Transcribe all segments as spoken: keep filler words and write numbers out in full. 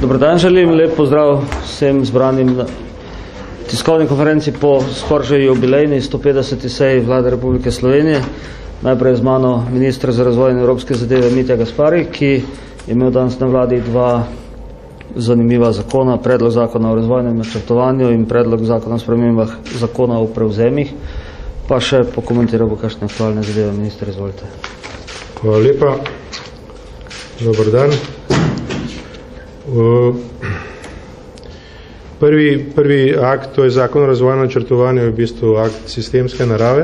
Dobar dan, želim lep pozdrav vsem zbranim na tiskovni konferenci po skoraj že jubilejni sto petdeseti seji Vlade Republike Slovenije. Najprej z mano minister za razvoj in evropske zadeve Mitja Gaspari, ki je imel danes na vladi dva zanimiva zakona, predlog zakona o razvojnem načrtovanju in predlog zakona o spremembah zakona o prevzemih. Pa še pokomentiral bo kakšne aktualne zadeve. Minister, izvolite. Hvala lepa. Dobar dan. Prvi, prvi akt, to je zakon o razvojnem načrtovanju, je v bistvu akt sistemske narave,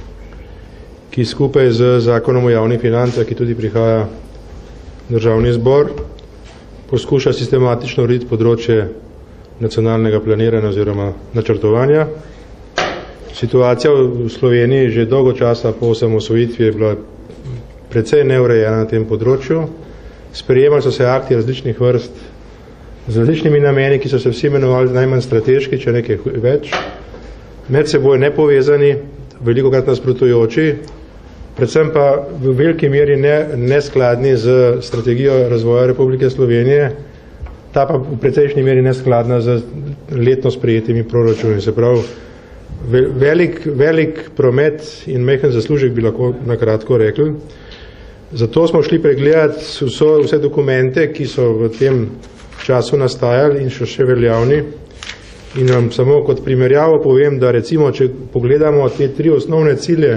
ki skupaj z zakonom o javnih financah, ki tudi prihaja državni zbor, poskuša sistematično urediti področje nacionalnega planiranja oziroma načrtovanja. Situacija v Sloveniji že dolgo časa po osamosvojitvi je bila precej neurejena na tem področju. Sprejemali so se akti različnih vrst z različnimi nameni, ki so se vsi imenovali najmanj strateški, če nekaj več, med seboj nepovezani, velikokrat nasprotujoči, predvsem pa v veliki meri ne, neskladni z strategijo razvoja Republike Slovenije, ta pa v precejšnji meri neskladna z letno sprejetimi proračuni. Se pravi, velik, velik promet in majhen zaslužek bi lahko nakratko rekli. Zato smo šli pregledati vso, vse dokumente, ki so v tem času nastajali in so še veljavni. In vam samo kot primerjavo povem, da recimo, če pogledamo te tri osnovne cilje,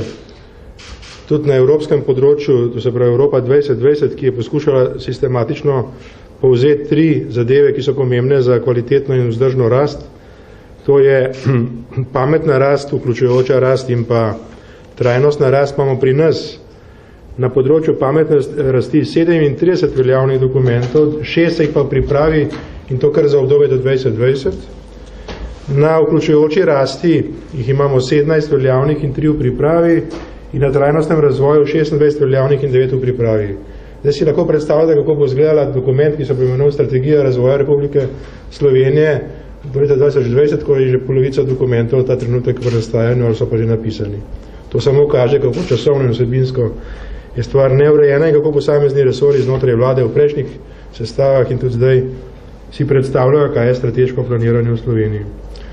tudi na evropskem področju, to se pravi Evropa dvajset dvajset, ki je poskušala sistematično povzeti tri zadeve, ki so pomembne za kvalitetno in vzdržno rast. To je pametna rast, vključujoča rast in pa trajnostna rast. Imamo pri nas na področju pametne rasti sedemintrideset veljavnih dokumentov, šest jih pa pripravi in to kar za obdobje do dvajset dvajset. Na vključujoči rasti jih imamo sedemnajst veljavnih in tri v pripravi in na trajnostnem razvoju šestindvajset veljavnih in devet v pripravi. Zdaj si lahko predstavljate, kako bo izgledala dokument, ki so poimenoval Strategija razvoja Republike Slovenije do leta dvajset dvajset, ko je že polovica dokumentov ta trenutek v nastajanju ali so pa že napisani. To samo kaže, kako časovno in vsebinsko je stvar neurejena in kako posamezni resori znotraj vlade v prejšnjih sestavah in tudi zdaj si predstavljajo, kaj je strateško planiranje v Sloveniji.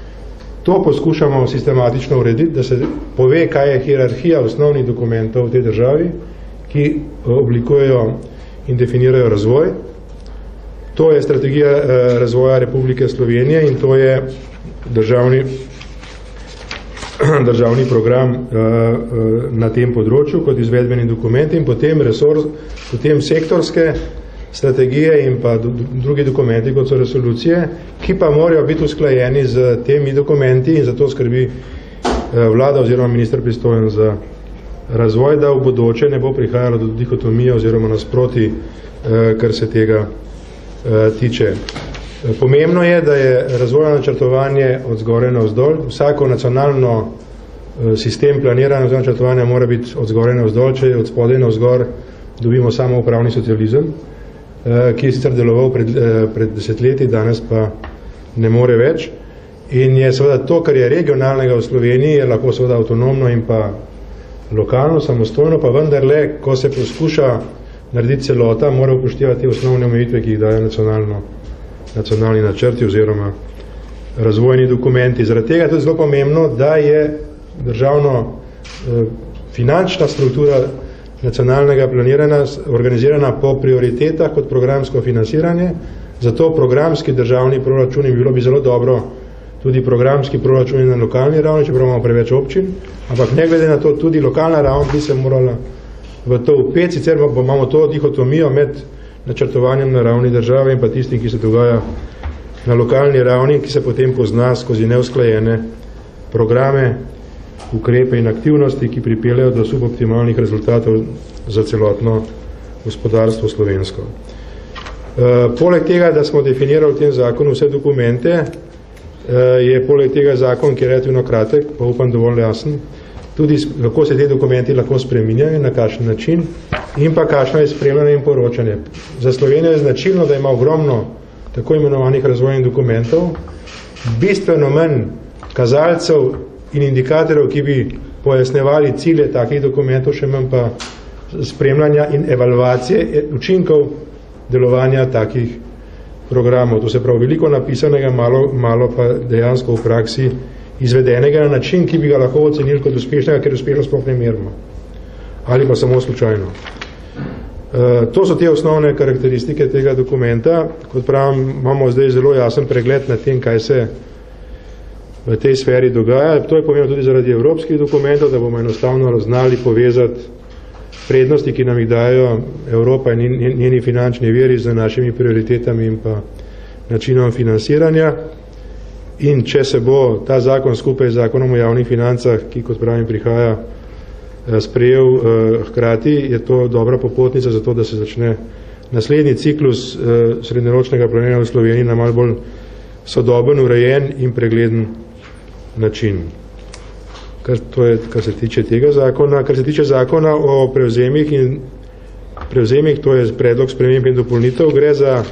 To poskušamo sistematično urediti, da se pove, kaj je hierarhija osnovnih dokumentov v tej državi, ki oblikujejo in definirajo razvoj. To je strategija razvoja Republike Slovenije in to je državni državni program uh, na tem področju kot izvedbeni dokument in potem resor, potem sektorske strategije in pa drugi dokumenti kot so resolucije, ki pa morajo biti usklajeni z temi dokumenti in zato skrbi uh, vlada oziroma minister pristojen za razvoj, da v bodoče ne bo prihajalo do dihotomije oziroma nasproti, uh, kar se tega uh, tiče. Pomembno je, da je razvojno načrtovanje od zgoraj navzdol. Vsako nacionalno sistem planiranja oziroma načrtovanja mora biti od zgoraj navzdol, če od spodaj navzgor dobimo samo upravni socializem, ki je sicer deloval pred, pred desetletji, danes pa ne more več. In je seveda to, kar je regionalnega v Sloveniji, je lahko seveda avtonomno in pa lokalno, samostojno, pa vendarle, ko se poskuša narediti celota, mora upoštevati osnovne omejitve, ki jih daje nacionalno nacionalni načrti oziroma razvojni dokumenti. Zaradi tega je tudi zelo pomembno, da je državno eh, finančna struktura nacionalnega planiranja organizirana po prioritetah kot programsko financiranje. Zato programski državni proračuni bi bilo bi zelo dobro tudi programski proračuni na lokalni ravni, čeprav imamo preveč občin, ampak ne glede na to, tudi lokalna ravn bi se morala v to upeti, sicer imamo to dihotomijo med načrtovanjem na ravni države in pa tistim, ki se dogaja na lokalni ravni, ki se potem pozna skozi neusklajene programe, ukrepe in aktivnosti, ki pripeljajo do suboptimalnih rezultatov za celotno gospodarstvo slovensko. E, poleg tega, da smo definirali v tem zakonu vse dokumente, e, je poleg tega zakon, ki je relativno kratek, pa upam dovolj jasen, tudi kako se te dokumenti lahko spreminjajo, na kakšen način in pa kakšno je spremljanje in poročanje. Za Slovenijo je značilno, da ima ogromno tako imenovanih razvojnih dokumentov, bistveno manj kazalcev in indikatorjev, ki bi pojasnevali cilje takih dokumentov, še manj pa spremljanja in evalvacije učinkov delovanja takih programov. To se pravi, veliko napisanega, malo, malo pa dejansko v praksi izvedenega na način, ki bi ga lahko ocenili kot uspešnega, ker uspešno sploh ne merimo. Ali pa samo slučajno. Uh, to so te osnovne karakteristike tega dokumenta. Kot pravim, imamo zdaj zelo jasen pregled na tem, kaj se v tej sferi dogaja. To je pomembno tudi zaradi evropskih dokumentov, da bomo enostavno znali povezati prednosti, ki nam jih dajo Evropa in njeni finančni viri z našimi prioritetami in pa načinom financiranja. In če se bo ta zakon skupaj z zakonom o javnih financah, ki kot pravim prihaja, sprejel eh, hkrati, je to dobra popotnica za to, da se začne naslednji ciklus eh, srednjeročnega planiranja v Sloveniji na malo bolj sodoben, urejen in pregleden način. Kar, to je, kar se tiče tega zakona. Kar se tiče zakona o prevzemih in prevzemih, to je predlog sprememb in dopolnitev, gre za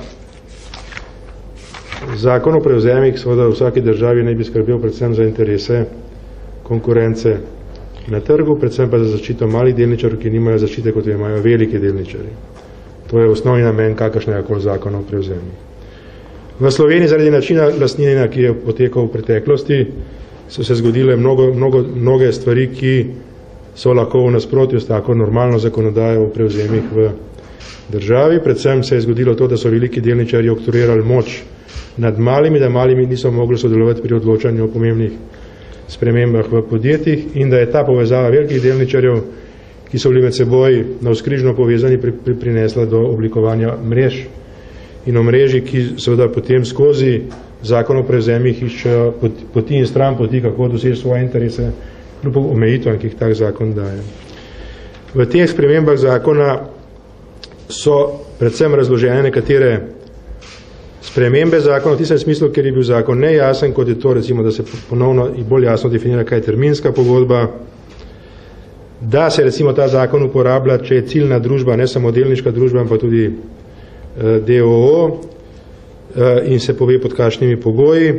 zakon o prevzemih, seveda v vsaki državi naj bi skrbel predvsem za interese konkurence na trgu, predvsem pa za zaščito malih delničarjev, ki nimajo zaščite, kot jo imajo veliki delničarji. To je osnovni namen kakršnega koli zakona o prevzemih. V Sloveniji zaradi načina lastninjenja, ki je potekal v preteklosti, so se zgodile mnogo, mnogo, mnoge stvari, ki so lahko v nasprotju s tako normalno zakonodajo o prevzemih v državi. Predvsem se je zgodilo to, da so veliki delničarji oktroirali moč nad malimi, da malimi niso mogli sodelovati pri odločanju o pomembnih spremembah v podjetjih in da je ta povezava velikih delničarjev, ki so bili med seboj navzkrižno povezani, pri, pri, prinesla do oblikovanja mrež in omrežij, ki seveda potem skozi zakon o prevzemih iščejo poti in stran poti, kako doseči svoje interese, kljub omejitvam, ki jih tak zakon daje. V teh spremembah zakona so predvsem razložene nekatere spremembe zakona, v tistem smislu, ker je bil zakon nejasen, kot je to, recimo, da se ponovno in bolj jasno definira, kaj je terminska pogodba, da se recimo ta zakon uporablja, če je ciljna družba, ne samo delniška družba, ampak tudi eh, D O O eh, in se pove pod kakšnimi pogoji.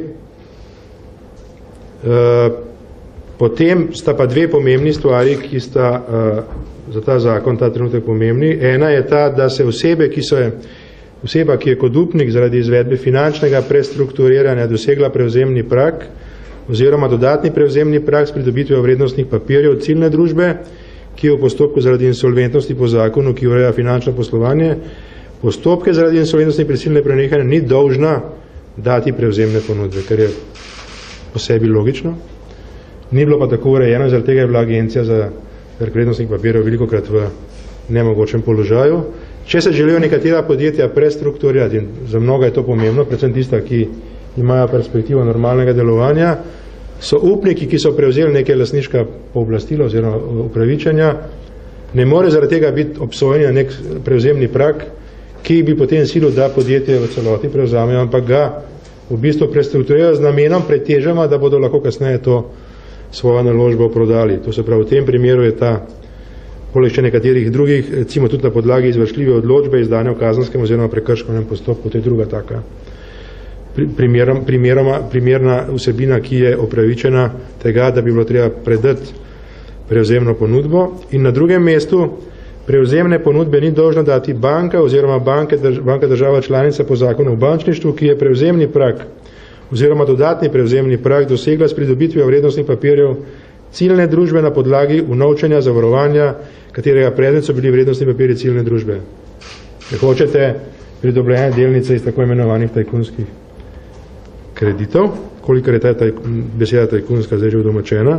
Eh, potem sta pa dve pomembni stvari, ki sta eh, za ta zakon ta trenutek pomembni. Ena je ta, da se osebe, ki so je Oseba, ki je kot upnik zaradi izvedbe finančnega prestrukturiranja dosegla prevzemni prag oziroma dodatni prevzemni prag s pridobitvijo vrednostnih papirjev ciljne družbe, ki je v postopku zaradi insolventnosti po zakonu, ki ureja finančno poslovanje, postopke zaradi insolventnosti prisilne prenehanja ni dolžna dati prevzemne ponudbe, kar je po sebi logično. Ni bilo pa tako urejeno, zaradi tega je bila agencija za trg vrednostnih papirjev velikokrat v nemogočem položaju. Če se želijo nekatera podjetja prestrukturirati, in za mnoga je to pomembno, predvsem tista, ki imajo perspektivo normalnega delovanja, so upniki, ki so prevzeli neke lastniška pooblastila oziroma upravičenja, ne more zaradi tega biti obsojeni na nek prevzemni prag, ki bi potem silil, da podjetje v celoti prevzamejo, ampak ga v bistvu prestrukturirajo z namenom pretežama, da bodo lahko kasneje to svojo naložbo prodali. To se pravi, v tem primeru je ta poleg še nekaterih drugih, recimo tudi na podlagi izvršljive odločbe izdane v kazenskem oziroma prekrškovnem postopku, to je druga taka primeroma, primeroma, primerna vsebina, ki je opravičena tega, da bi bilo treba predati prevzemno ponudbo. In na drugem mestu prevzemne ponudbe ni dolžna dati banka oziroma banke, banka država članica po zakonu o bančništvu, ki je prevzemni prag oziroma dodatni prevzemni prag dosegla s pridobitvijo vrednostnih papirjev ciljne družbe na podlagi unovčenja zavarovanja, katerega predmet so bili vrednostni papirji ciljne družbe. Če hočete pridobljene delnice iz tako imenovanih tajkunskih kreditov, kolikor je ta taj, beseda tajkunska zdaj že udomačena,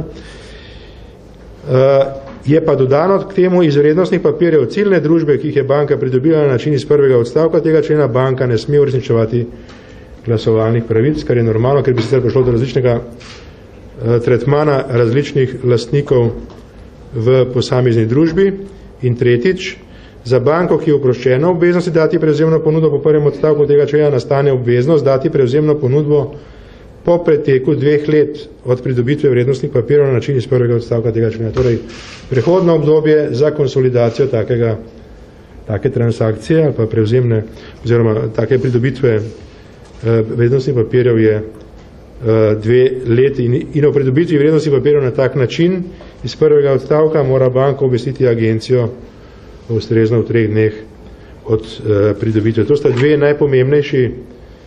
uh, je pa dodano k temu iz vrednostnih papirjev ciljne družbe, ki jih je banka pridobila na način iz prvega odstavka tega člena, banka ne sme uresničevati glasovalnih pravic, kar je normalno, ker bi sicer prišlo do različnega tretmana različnih lastnikov v posamezni družbi. In tretjič, za banko, ki je oproščena obveznosti dati prevzemno ponudbo po prvem odstavku tega člena, nastane obveznost dati prevzemno ponudbo po preteku dveh let od pridobitve vrednostnih papirjev na način iz prvega odstavka tega člena. Torej, prehodno obdobje za konsolidacijo takega, take transakcije ali pa prevzemne oziroma take pridobitve eh, vrednostnih papirjev je dve leti in, in o pridobitvi vrednosti papirjev na tak način iz prvega odstavka mora banka obvestiti agencijo ustrezno v treh dneh od uh, pridobitve. To sta dve najpomembnejši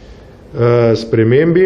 spremembi.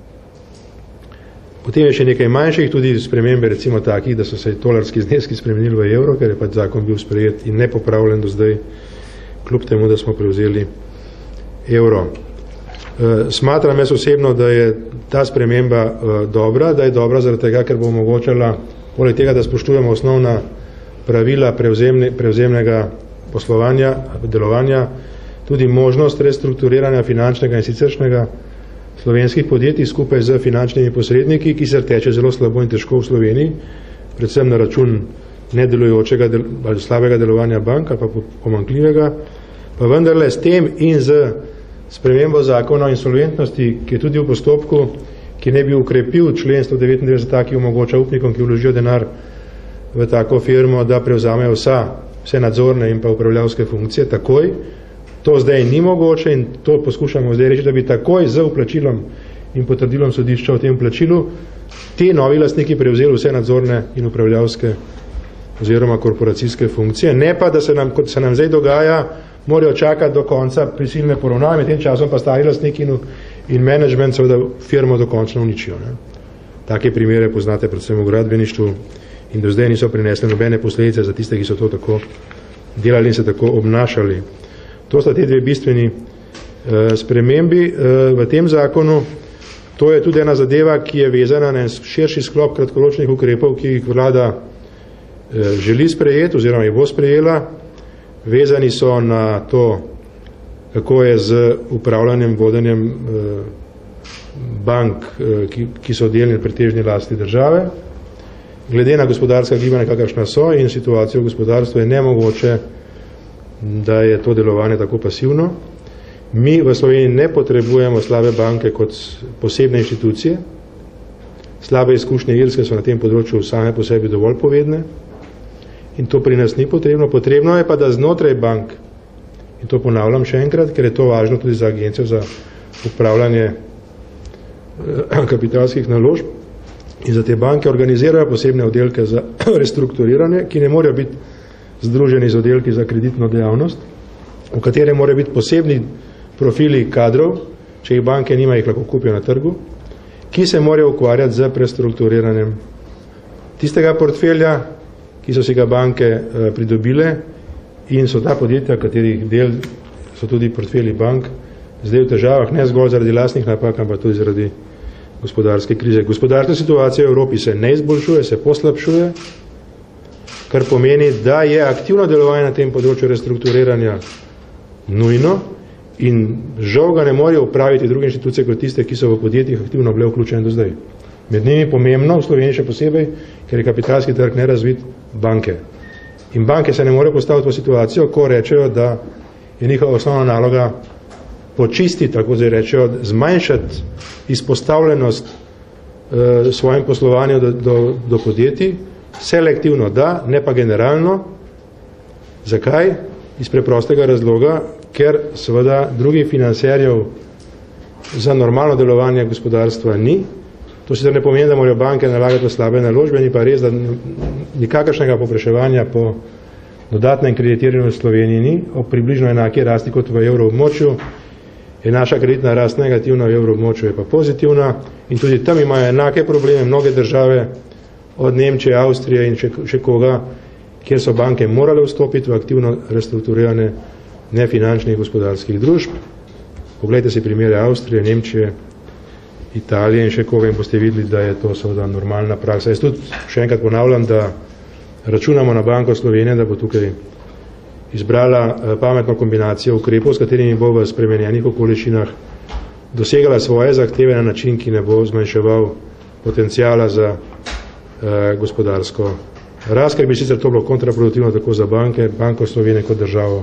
Potem je še nekaj manjših, tudi spremembe recimo takih, da so se tolarski zneski spremenili v evro, ker je pač zakon bil sprejet in nepopravljen do zdaj, kljub temu, da smo prevzeli evro. Smatram jaz osebno, da je ta sprememba dobra, da je dobra zaradi tega, ker bo omogočala, poleg tega, da spoštujemo osnovna pravila prevzemne, prevzemnega poslovanja, delovanja, tudi možnost restrukturiranja finančnega in siceršnjega slovenskih podjetij skupaj z finančnimi posredniki, ki se teče zelo slabo in težko v Sloveniji, predvsem na račun nedelujočega del, ali slabega delovanja bank ali pa pomanjkljivega, pa vendarle s tem in z spremembo zakona o insolventnosti, ki je tudi v postopku, ki ne bi ukrepil člen sto devetindevetdeset a, ki omogoča upnikom, ki vložijo denar v tako firmo, da prevzamejo vsa, vse nadzorne in pa upravljavske funkcije takoj. To zdaj ni mogoče in to poskušamo zdaj reči, da bi takoj z vplačilom in potrdilom sodišča o tem vplačilu ti novi lastniki prevzeli vse nadzorne in upravljavske oziroma korporacijske funkcije. Ne pa, da se nam, kot se nam zdaj dogaja, morajo čakati do konca prisilne poravnave, med tem časom pa stari lastniki in, in management seveda firmo dokončno uničijo. Ne. Take primere poznate predvsem v gradbeništvu in do zdaj niso prinesli nobene posledice za tiste, ki so to tako delali in se tako obnašali. To sta te dve bistveni uh, spremembi uh, v tem zakonu. To je tudi ena zadeva, ki je vezana na širši sklop kratkoročnih ukrepov, ki jih vlada uh, želi sprejeti oziroma jih bo sprejela. Vezani so na to, kako je z upravljanjem, vodenjem uh, bank, uh, ki, ki so delni pretežni lasti države. Glede na gospodarska gibanja, kakršna so in situacijo v gospodarstvu, je nemogoče, da je to delovanje tako pasivno. Mi v Sloveniji ne potrebujemo slabe banke kot posebne inštitucije. Slabe izkušnje Irske so na tem področju same po sebi dovolj povedne in to pri nas ni potrebno. Potrebno je pa, da znotraj bank, in to ponavljam še enkrat, ker je to važno tudi za agencijo za upravljanje kapitalskih naložb in za te banke organizirajo posebne oddelke za restrukturiranje, ki ne morejo biti združeni z oddelki za kreditno dejavnost, v katere morajo biti posebni profili kadrov, če jih banke nima, jih lahko kupijo na trgu, ki se morajo ukvarjati z prestrukturiranjem tistega portfelja, ki so si ga banke uh, pridobile in so ta podjetja, katerih del so tudi portfelji bank, zdaj v težavah, ne zgolj zaradi lastnih napak, ampak tudi zaradi gospodarske krize. Gospodarska situacija v Evropi se ne izboljšuje, se poslabšuje, kar pomeni, da je aktivno delovanje na tem področju restrukturiranja nujno in žal ga ne morejo upraviti druge inštitucije kot tiste, ki so v podjetjih aktivno bile vključene do zdaj. Med njimi pomembno, v Sloveniji še posebej, ker je kapitalski trg nerazvit, banke. In banke se ne morejo postaviti v situacijo, ko rečejo, da je njihova osnovna naloga počistiti, tako zdaj rečejo, zmanjšati izpostavljenost uh, svojim poslovanju do, do, do podjetij, selektivno da, ne pa generalno. Zakaj? Iz preprostega razloga, ker seveda drugih financerjev za normalno delovanje gospodarstva ni. To sicer ne pomeni, da morajo banke nalagati slabe naložbe, ni pa res, da nikakršnega popraševanja po dodatnem kreditiranju v Sloveniji ni. Ob približno enaki rasti kot v evroobmočju je naša kreditna rast negativna, v evroobmočju je pa pozitivna in tudi tam imajo enake probleme mnoge države, od Nemčije, Avstrije in še, še koga, kjer so banke morale vstopiti v aktivno restrukturirane nefinančnih gospodarskih družb. Poglejte si primere Avstrije, Nemčije, Italije in še koga in boste videli, da je to seveda normalna praksa. Jaz tudi še enkrat ponavljam, da računamo na Banko Slovenije, da bo tukaj izbrala pametno kombinacijo ukrepov, s katerimi bo v spremenjenih okoliščinah dosegala svoje zahteve na način, ki ne bo zmanjševal potencijala za gospodarsko rast, ker bi sicer to bilo kontraproduktivno tako za banke, Banko Slovenije kot državo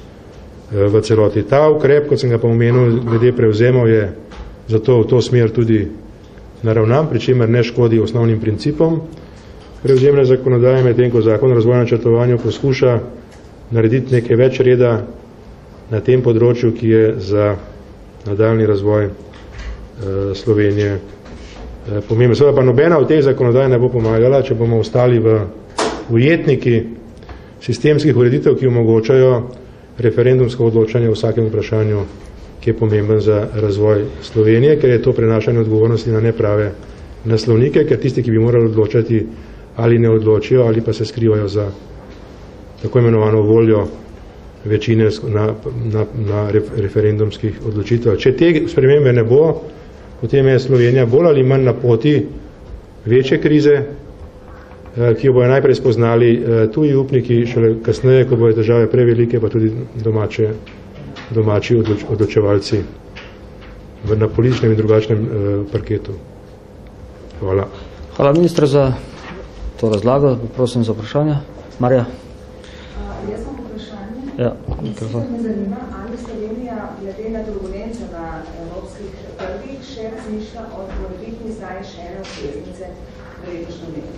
v celoti. Ta ukrep, kot sem ga pa omenil, glede prevzemov je zato v to smer tudi naravnan, pri čemer ne škodi osnovnim principom prevzemne zakonodaje, medtem ko zakon o razvojnem načrtovanju poskuša narediti nekaj več reda na tem področju, ki je za nadaljni razvoj Slovenije pomembno. Seveda pa nobena od teh zakonodaj ne bo pomagala, če bomo ostali v ujetniki sistemskih ureditev, ki omogočajo referendumsko odločanje o vsakem vprašanju, ki je pomemben za razvoj Slovenije, ker je to prenašanje odgovornosti na neprave naslovnike, ker tisti, ki bi morali odločati, ali ne odločijo, ali pa se skrivajo za tako imenovano voljo večine na, na, na referendumskih odločitev. Če te spremembe ne bo, potem je Slovenija bolj ali manj na poti večje krize, ki jo bojo najprej spoznali tuji upniki, šele kasneje, ko bojo države prevelike, pa tudi domače, domači odloč, odločevalci v, na političnem in drugačnem eh, parketu. Hvala. Hvala ministra za to razlago. Prosim za vprašanje. Marija. Uh, jaz imam vprašanje. Ja, Sicer me zanima, ali Slovenija glede na turbulence na evropskih trgih še razmišlja o morebitni izdaji še ene obveznice v letošnjem letu.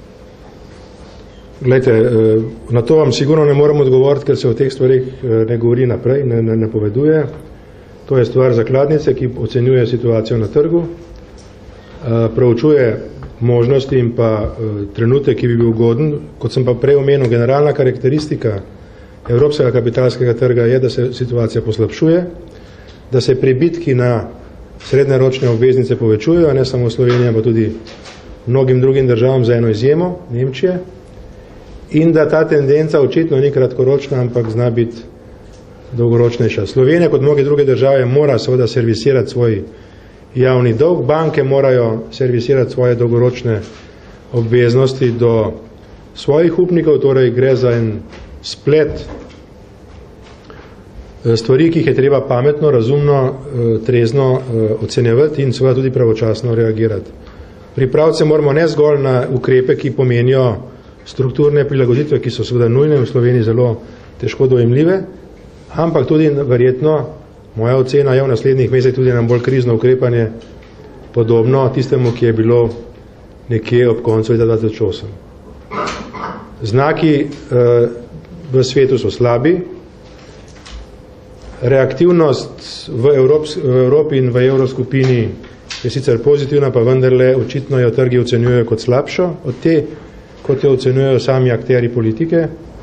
Glejte, na to vam sigurno ne morem odgovoriti, ker se o teh stvarih ne govori naprej, ne, ne, ne poveduje. To je stvar zakladnice, ki ocenjuje situacijo na trgu, proučuje možnosti in pa trenutek, ki bi bil ugoden. Kot sem pa prej omenil, generalna karakteristika evropskega kapitalskega trga je, da se situacija poslabšuje, da se pribitki na srednjeročne obveznice povečujejo, ne samo v Sloveniji, pa tudi mnogim drugim državam, za eno izjemo, Nemčije, in da ta tendenca očitno ni kratkoročna, ampak zna biti dolgoročnejša. Slovenija, kot mnoge druge države, mora seveda servisirati svoj javni dolg, banke morajo servisirati svoje dolgoročne obveznosti do svojih upnikov, torej gre za en splet stvari, ki jih je treba pametno, razumno, trezno ocenjevati in seveda tudi pravočasno reagirati. Pripraviti se moramo ne zgolj na ukrepe, ki pomenijo strukturne prilagoditve, ki so seveda nujne, v Sloveniji zelo težko dojemljive, ampak tudi verjetno, moja ocena je v naslednjih mesecih tudi nam bolj krizno ukrepanje, podobno tistemu, ki je bilo nekje ob koncu leta dva tisoč osem. Znaki eh, v svetu so slabi, reaktivnost v, Evrops, v Evropi in v evroskupini je sicer pozitivna, pa vendarle očitno jo trgi ocenjujejo kot slabšo od te, kot jo ocenjujejo sami akteri politike.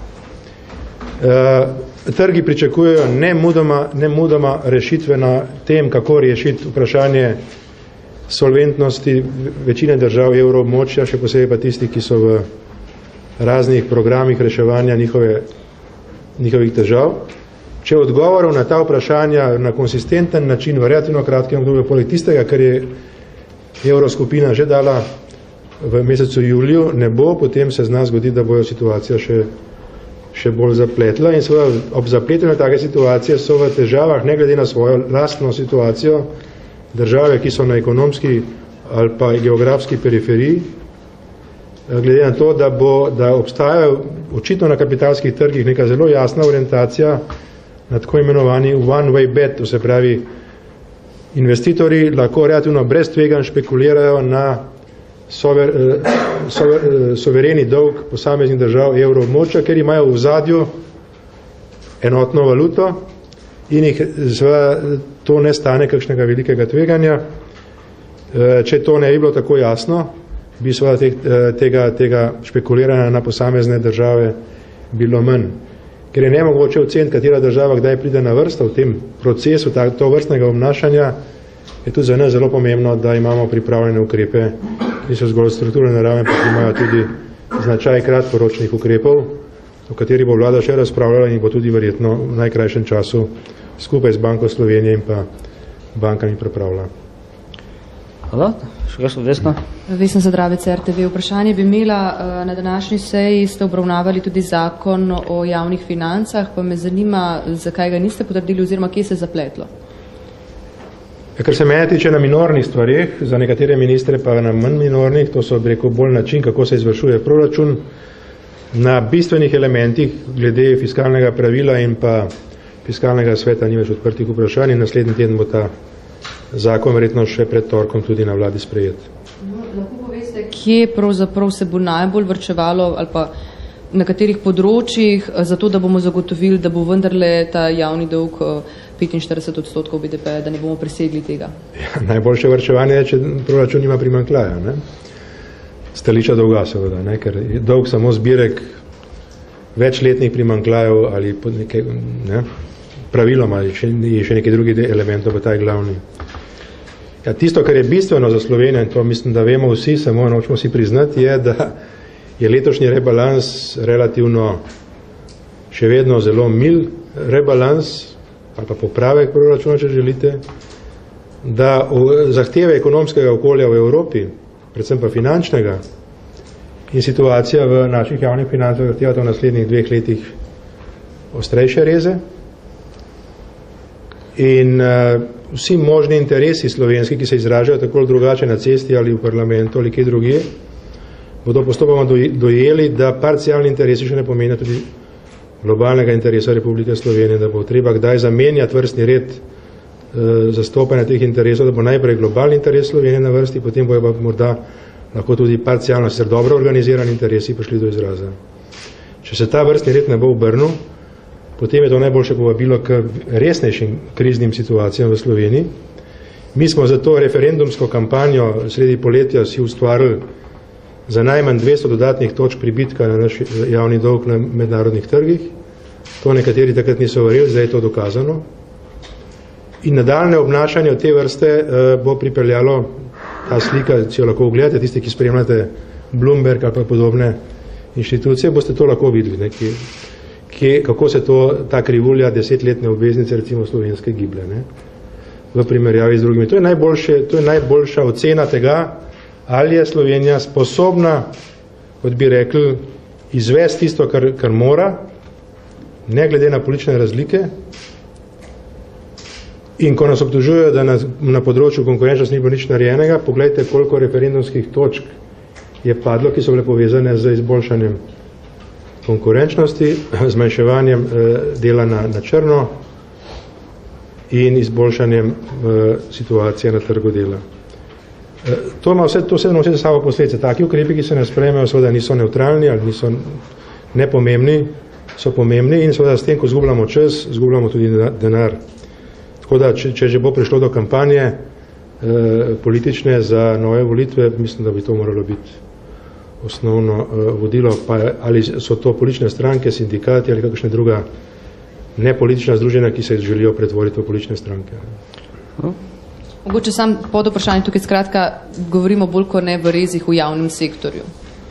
E, trgi pričakujejo nemudoma, nemudoma rešitve na tem, kako rešiti vprašanje solventnosti večine držav evroobmočja, še posebej pa tisti, ki so v raznih programih reševanja njihove, njihovih težav. Če odgovorov na ta vprašanja na konsistenten način v relativno kratkem obdobju, poleg tistega, kar je evroskupina že dala v mesecu juliju, ne bo, potem se zna zgoditi, da bojo situacija še, še bolj zapletla. In seveda ob zapletenju take situacije so v težavah, ne glede na svojo lastno situacijo, države, ki so na ekonomski ali pa geografski periferiji, glede na to, da, bo, da obstajajo očitno na kapitalskih trgih neka zelo jasna orientacija na tako imenovani one-way bet, to se pravi, investitorji lahko relativno brez tveganj špekulirajo na sover, sover, sovereni dolg posameznih držav evroobmočja, ker imajo v zadju enotno valuto in jih seveda to ne stane kakšnega velikega tveganja. Če to ne bi bilo tako jasno, bi seveda tega, tega špekuliranja na posamezne države bilo manj. Ker je nemogoče oceniti, katera država kdaj pride na vrsto v tem procesu to vrstnega obnašanja, je tudi za nas zelo pomembno, da imamo pripravljene ukrepe, ki so zgolj strukturne narave, pa ki imajo tudi značaj kratkoročnih ukrepov, o kateri bo vlada še razpravljala in bo tudi verjetno v najkrajšem času skupaj z Banko Slovenije in pa bankami pripravila. Hvala. Še kaj so Vesna? Vesna Zadravec, R T V. Vprašanje bi imela, na današnji seji ste obravnavali tudi zakon o javnih financah, pa me zanima, zakaj ga niste potrdili oziroma kje se zapletlo? Ker se mene tiče na minornih stvarih, za nekatere ministre pa na manj minornih, to so rekel bolj način, kako se izvršuje proračun, na bistvenih elementih glede fiskalnega pravila in pa fiskalnega sveta ni več odprtih vprašanj in naslednji teden bo ta zakon verjetno še pred torkom tudi na vladi sprejet. No, lahko poveste, kje pravzaprav se bo najbolj vrčevalo ali pa na katerih področjih, zato da bomo zagotovili, da bo vendarle ta javni dolg petinštirideset odstotkov B D P, da ne bomo presegli tega? Ja, najboljše vrčevanje je, če proračun ima primanjkljaja, ne? Stališča dolga seveda, ne? Ker je dolg samo zbirek večletnih primanjkljajev ali nekaj, ne? praviloma, je še nekaj drugih elementov, pa ta je glavni. Ja, tisto, kar je bistveno za Slovenijo, in to mislim, da vemo vsi, samo nočemo si priznati, je, da je letošnji rebalans relativno še vedno zelo mil rebalans, ali pa popravek proračuna, če želite, da zahteve ekonomskega okolja v Evropi, predvsem pa finančnega, in situacija v naših javnih financah zahtevata v naslednjih dveh letih ostrejše reze. In uh, vsi možni interesi slovenski, ki se izražajo tako ali drugače na cesti ali v parlamentu ali kje drugje, bodo postopoma dojeli, da parcialni interesi še ne pomenijo tudi globalnega interesa Republike Slovenije, da bo treba kdaj zamenjati vrstni red uh, zastopanja teh interesov, da bo najprej globalni interes Slovenije na vrsti, potem bojo pa morda lahko tudi parcialno, sicer dobro organizirani interesi prišli do izraza. Če se ta vrstni red ne bo obrnil, potem je to najboljše povabilo k resnejšim kriznim situacijam v Sloveniji. Mi smo za to referendumsko kampanjo sredi poletja si ustvarili za najmanj dvesto dodatnih točk pribitka na naš javni dolg na mednarodnih trgih. To nekateri takrat niso verjeli, zdaj je to dokazano. In nadaljne obnašanje od te vrste uh, bo pripeljalo ta slika, če jo lahko ogledate, tisti, ki spremljate Bloomberg ali pa podobne inštitucije, boste to lahko videli, ne, ki, ki, kako se to, ta krivulja desetletne obveznice, recimo slovenske giblje, ne, v primerjavi z drugimi. To je, najboljše, to je najboljša ocena tega, ali je Slovenija sposobna, kot bi rekli, izvesti tisto, kar, kar mora, ne glede na politične razlike. In ko nas obtožujejo, da na, na področju konkurenčnosti ni bilo nič narejenega, pogledajte, koliko referendumskih točk je padlo, ki so bile povezane z izboljšanjem konkurenčnosti, zmanjševanjem eh, dela na, na črno in izboljšanjem eh, situacije na trgu dela. Eh, to ima vse, to vse nosi za sabo posledice. Taki ukrepi, ki se ne sprejmejo, seveda niso neutralni ali niso nepomembni, so pomembni in seveda s tem, ko zgubljamo čas, zgubljamo tudi denar. Tako da, če, če že bo prišlo do kampanje eh, politične za nove volitve, mislim, da bi to moralo biti osnovno eh, vodilo, pa ali so to politične stranke, sindikati ali kakšne druga nepolitična združenja, ki se želijo pretvoriti v politične stranke. Mogoče sam pod vprašanje tukaj skratka govorimo bolj kot ne v rezih v javnem sektorju.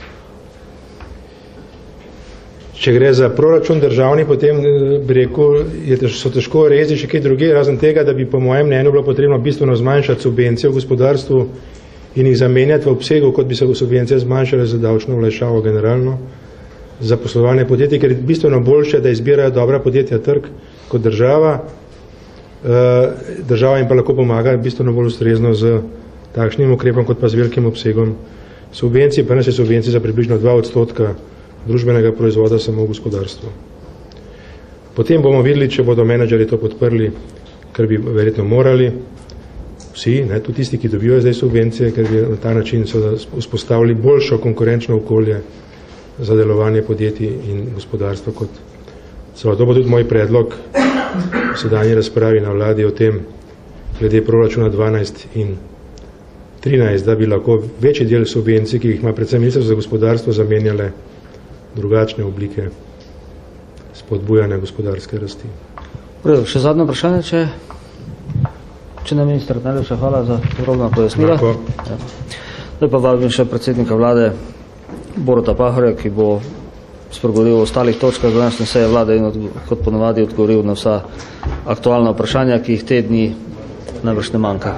Če gre za proračun državni, potem bi rekel, je tež, so težko rezi še kaj druge, razen tega, da bi po mojem mnenju bilo potrebno bistveno zmanjšati subvencije v gospodarstvu in jih zamenjati v obsegu, kot bi se subvencije zmanjšale za davčno olajšavo generalno za poslovanje podjetij, ker je bistveno boljše, da izbirajo dobra podjetja trg kot država. Država jim pa lahko pomaga bistveno bolj ustrezno z takšnim ukrepom, kot pa z velikim obsegom subvencij, pa nas je subvencij za približno dva odstotka družbenega proizvoda samo v gospodarstvu. Potem bomo videli, če bodo menedžeri to podprli, kar bi verjetno morali, vsi, ne, tudi tisti, ki dobijo zdaj subvencije, ker bi na ta način vzpostavili boljšo konkurenčno okolje za delovanje podjetij in gospodarstva kot celo. To bo tudi moj predlog v sedanji razpravi na vladi o tem, glede proračuna dvanajst in trinajst, da bi lahko večji del subvencij, ki jih ima predvsem ministrstvo za gospodarstvo, zamenjale drugačne oblike spodbujanja gospodarske rasti. Vredo, še zadnje vprašanje, če, če ne minister, najlepša hvala za podrobna pojasnila. Ja. Zdaj pa vabim še predsednika vlade Boruta Pahorja, ki bo spregovoril o ostalih točkah današnje seje vlade in od, kot ponovadi odgovoril na vsa aktualna vprašanja, ki jih te dni najbrž ne manjka.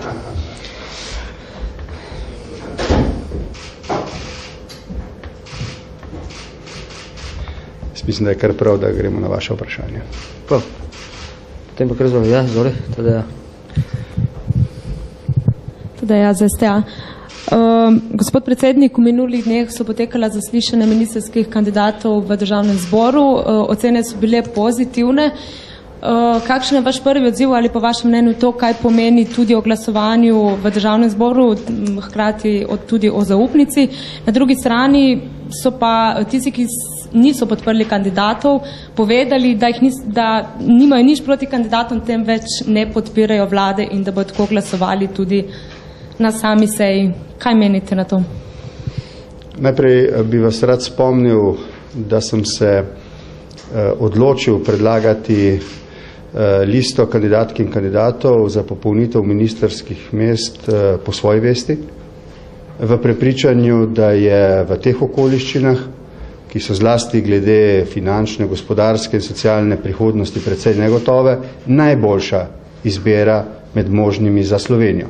Mislim, da je kar prav, da gremo na vaše vprašanje. Prav. Potem pa kar zvoli, ja, zvoli, teda ja. Teda ja, za S T A. Uh, gospod predsednik, v minulih dneh so potekala zaslišanja ministrskih kandidatov v državnem zboru. Uh, ocene so bile pozitivne. Uh, kakšen je vaš prvi odziv ali po vašem mnenju to, kaj pomeni tudi o glasovanju v državnem zboru, hkrati tudi o zaupnici? Na drugi strani so pa tisti, ki niso podprli kandidatov, povedali, da, jih nis, da nimajo nič proti kandidatom, temveč ne podpirajo vlade in da bodo tako glasovali tudi na sami seji. Kaj menite na to? Najprej bi vas rad spomnil, da sem se eh, odločil predlagati listo kandidatk in kandidatov za popolnitev ministerskih mest po svoji vesti, v prepričanju, da je v teh okoliščinah, ki so zlasti glede finančne, gospodarske in socialne prihodnosti precej negotove, najboljša izbira med možnimi za Slovenijo.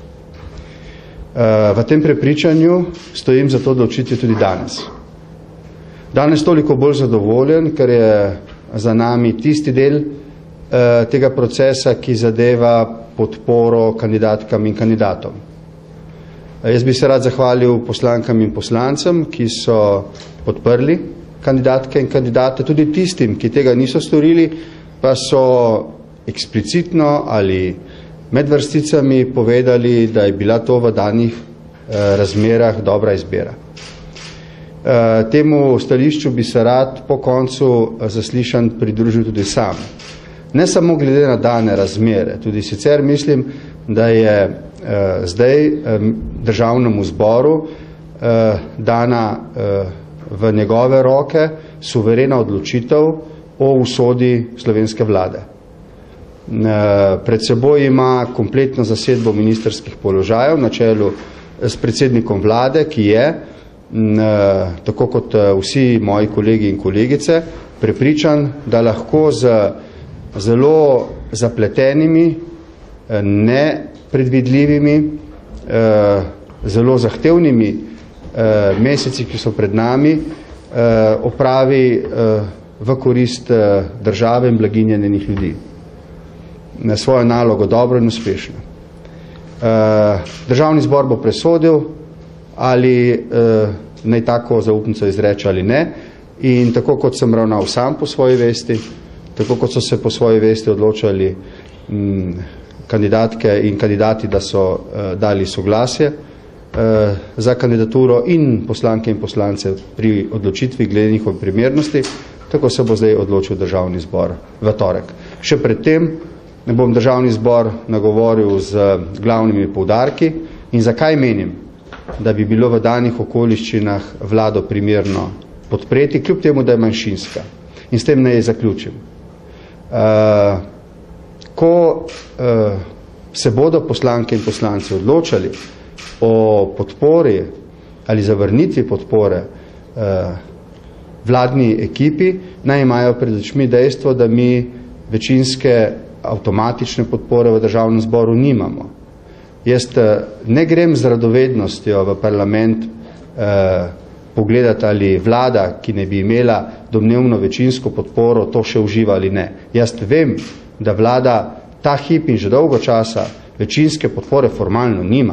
V tem prepričanju stojim za to odločitvijo tudi danes. Danes toliko bolj zadovoljen, ker je za nami tisti del tega procesa, ki zadeva podporo kandidatkam in kandidatom. Jaz bi se rad zahvalil poslankam in poslancem, ki so podprli kandidatke in kandidate, tudi tistim, ki tega niso storili, pa so eksplicitno ali med vrsticami povedali, da je bila to v danih razmerah dobra izbira. Temu stališču bi se rad po koncu zaslišanj pridružil tudi sam. Ne samo glede na dane razmere, tudi sicer mislim, da je eh, zdaj eh, državnemu zboru eh, dana eh, v njegove roke suverena odločitev o usodi slovenske vlade. Eh, pred seboj ima kompletno zasedbo ministerskih položajev na čelu s predsednikom vlade, ki je, eh, tako kot vsi moji kolegi in kolegice, prepričan, da lahko z zelo zapletenimi, nepredvidljivimi, zelo zahtevnimi meseci, ki so pred nami, opravi v korist države in blaginje njenih ljudi. Na svojo nalogo dobro in uspešno. Državni zbor bo presodil, ali naj tako zaupnico izreče ali ne, in tako kot sem ravnal sam po svoji vesti, tako kot so se po svoji vesti odločali m, kandidatke in kandidati, da so uh, dali soglasje uh, za kandidaturo in poslanke in poslance pri odločitvi glede njihove primernosti, tako se bo zdaj odločil državni zbor v torek. Še predtem ne bom državni zbor nagovoril z glavnimi poudarki in zakaj menim, da bi bilo v danih okoliščinah vlado primerno podpreti, kljub temu, da je manjšinska. In s tem naj zaključim. Uh, ko uh, se bodo poslanke in poslanci odločali o podpori ali zavrnitvi podpore uh, vladni ekipi, naj imajo pred očmi dejstvo, da mi večinske avtomatične podpore v državnem zboru nimamo. Jaz uh, ne grem z radovednostjo v parlament uh, pogledati, ali vlada, ki ne bi imela domnevno večinsko podporo, to še uživa ali ne. Jaz vem, da vlada ta hip in že dolgo časa večinske podpore formalno nima.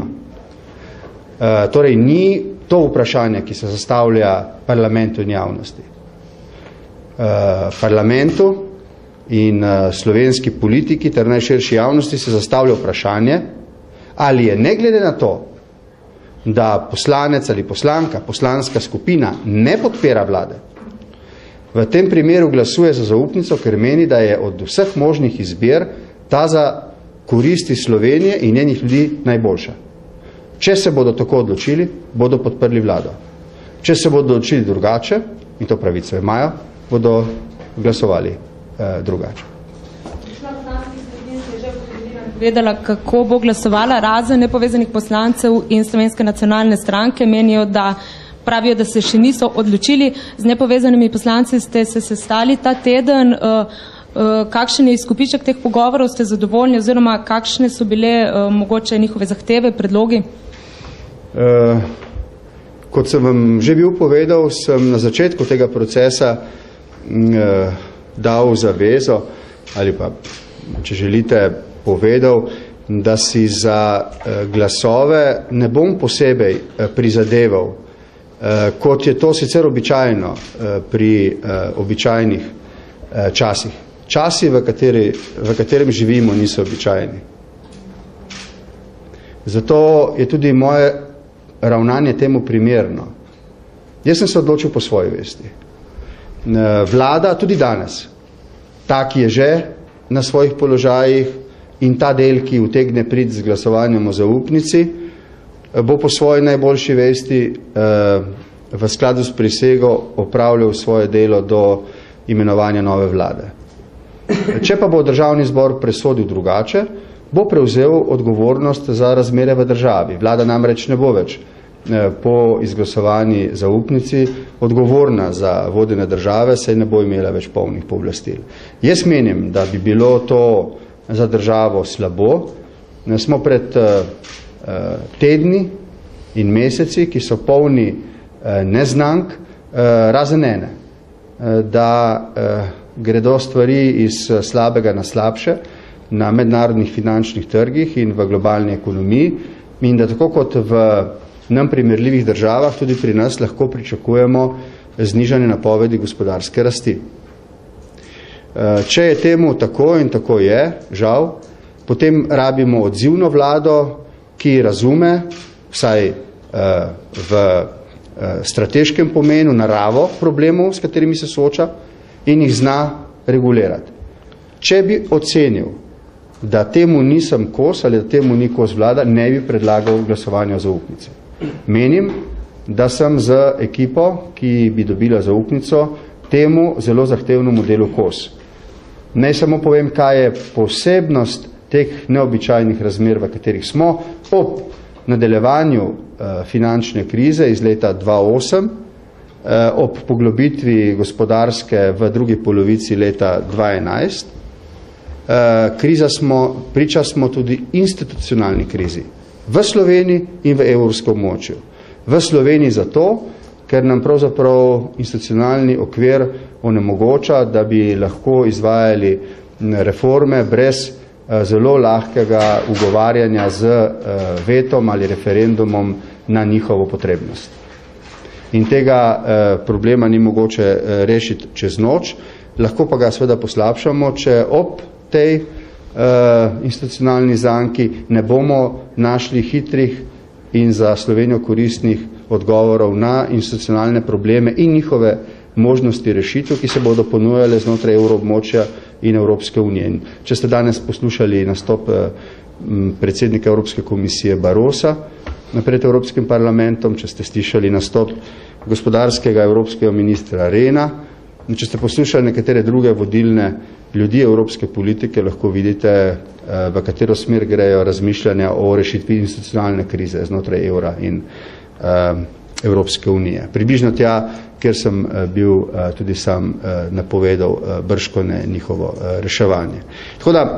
E, torej, ni to vprašanje, ki se zastavlja parlamentu in javnosti. E, parlamentu in e, slovenski politiki ter najširši javnosti se zastavlja vprašanje, ali je ne glede na to, da poslanec ali poslanka, poslanska skupina ne podpira vlade, v tem primeru glasuje za zaupnico, ker meni, da je od vseh možnih izbir ta za koristi Slovenije in njenih ljudi najboljša. Če se bodo tako odločili, bodo podprli vlado. Če se bodo odločili drugače, in to pravico imajo, bodo glasovali eh, drugače. Vedela, kako bo glasovala, razen nepovezanih poslancev in Slovenske nacionalne stranke menijo, da pravijo, da se še niso odločili. Z nepovezanimi poslanci ste se sestali ta teden. Uh, uh, kakšen je izkupiček teh pogovorov, ste zadovoljni oziroma kakšne so bile uh, mogoče njihove zahteve, predlogi? Uh, kot sem vam že bil povedal, sem na začetku tega procesa uh, dal zavezo ali pa, če želite, povedal, da si za glasove ne bom posebej prizadeval, kot je to sicer običajno pri običajnih časih. Časi, v, kateri, v katerem živimo, niso običajni. Zato je tudi moje ravnanje temu primerno. Jaz sem se odločil po svoji vesti. Vlada tudi danes, ta, ki je že na svojih položajih, in ta del, ki utegne priti z glasovanjem o zaupnici, bo po svoji najboljši vesti v skladu s prisego opravljal svoje delo do imenovanja nove vlade. Če pa bo državni zbor presodil drugače, bo prevzel odgovornost za razmere v državi. Vlada namreč ne bo več po izglasovani zaupnici odgovorna za vodenje države, saj ne bo imela več polnih pooblastil. Jaz menim, da bi bilo to za državo slabo. Smo pred tedni in meseci, ki so polni neznank, razen ene, da gredo stvari iz slabega na slabše na mednarodnih finančnih trgih in v globalni ekonomiji in da tako kot v nam primerljivih državah, tudi pri nas lahko pričakujemo znižanje napovedi gospodarske rasti. Če je temu tako in tako je, žal, potem rabimo odzivno vlado, ki razume vsaj v strateškem pomenu naravo problemov, s katerimi se sooča in jih zna regulirati. Če bi ocenil, da temu nisem kos ali da temu ni kos vlada, ne bi predlagal glasovanja o zaupnici. Menim, da sem z ekipo, ki bi dobila zaupnico, temu zelo zahtevnemu delu kos. Naj samo povem, kaj je posebnost teh neobičajnih razmer, v katerih smo, ob nadaljevanju eh, finančne krize iz leta dva tisoč osem, eh, ob poglobitvi gospodarske v drugi polovici leta dva tisoč enajst, eh, kriza smo, priča smo tudi institucionalni krizi v Sloveniji in v evropskem območju. V Sloveniji zato, ker nam pravzaprav institucionalni okvir onemogoča, da bi lahko izvajali reforme brez zelo lahkega ugovarjanja z vetom ali referendumom na njihovo potrebnost. In tega problema ni mogoče rešiti čez noč, lahko pa ga seveda poslabšamo, če ob tej institucionalni zanki ne bomo našli hitrih in za Slovenijo koristnih odgovorov na institucionalne probleme in njihove možnosti rešitev, ki se bodo ponujale znotraj evroobmočja in Evropske unije. Če ste danes poslušali nastop predsednika Evropske komisije Barosa pred Evropskim parlamentom, če ste slišali nastop gospodarskega evropskega ministra Rehna, če ste poslušali nekatere druge vodilne ljudi evropske politike, lahko vidite, v katero smer grejo razmišljanja o rešitvi institucionalne krize znotraj evra in Evropske unije. Približno tja, kjer sem bil tudi sam napovedal bržkone njihovo reševanje. Tako da,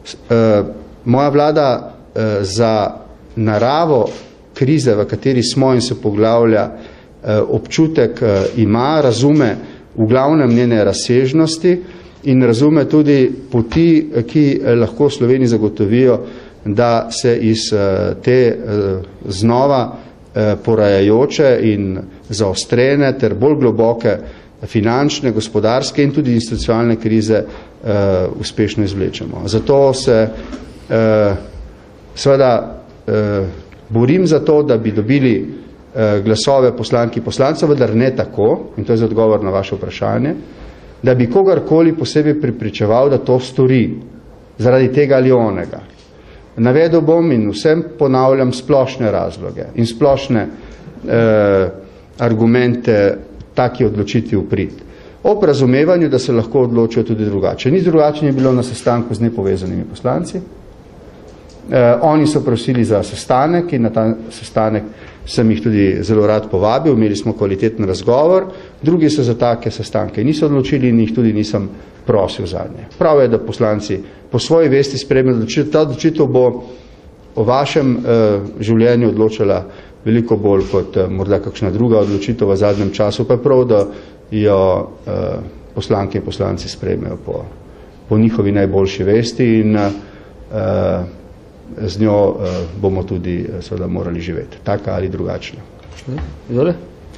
moja vlada za naravo krize, v kateri smo in se poglavlja, občutek ima, razume v glavnem njene razsežnosti in razume tudi poti, ki lahko Sloveniji zagotovijo, da se iz te znova porajajoče in zaostrene ter bolj globoke finančne, gospodarske in tudi institucionalne krize uh, uspešno izvlečemo. Zato se uh, seveda uh, borim za to, da bi dobili uh, glasove poslank in poslancev, vendar ne tako, in to je za odgovor na vaše vprašanje, da bi kogarkoli posebej pripričeval, da to stori zaradi tega ali onega. Navedel bom in vsem ponavljam splošne razloge in splošne eh, argumente taki odločitvi v prid. Ob razumevanju, da se lahko odločijo tudi drugače. Ni drugače je bilo na sestanku z nepovezanimi poslanci. Eh, oni so prosili za sestanek in na ta sestanek sem jih tudi zelo rad povabil, imeli smo kvaliteten razgovor, drugi so za take sestanke niso odločili in jih tudi nisem prosil za nje. Prav je, da poslanci po svoji vesti spremljajo odločitev. Ta odločitev bo o vašem eh, življenju odločala veliko bolj kot eh, morda kakšna druga odločitev v zadnjem času, pa je prav, da jo eh, poslanke in poslanci spremljajo po, po njihovi najboljši vesti in eh, z njo eh, bomo tudi eh, seveda morali živeti, taka ali drugačna. Izvoli?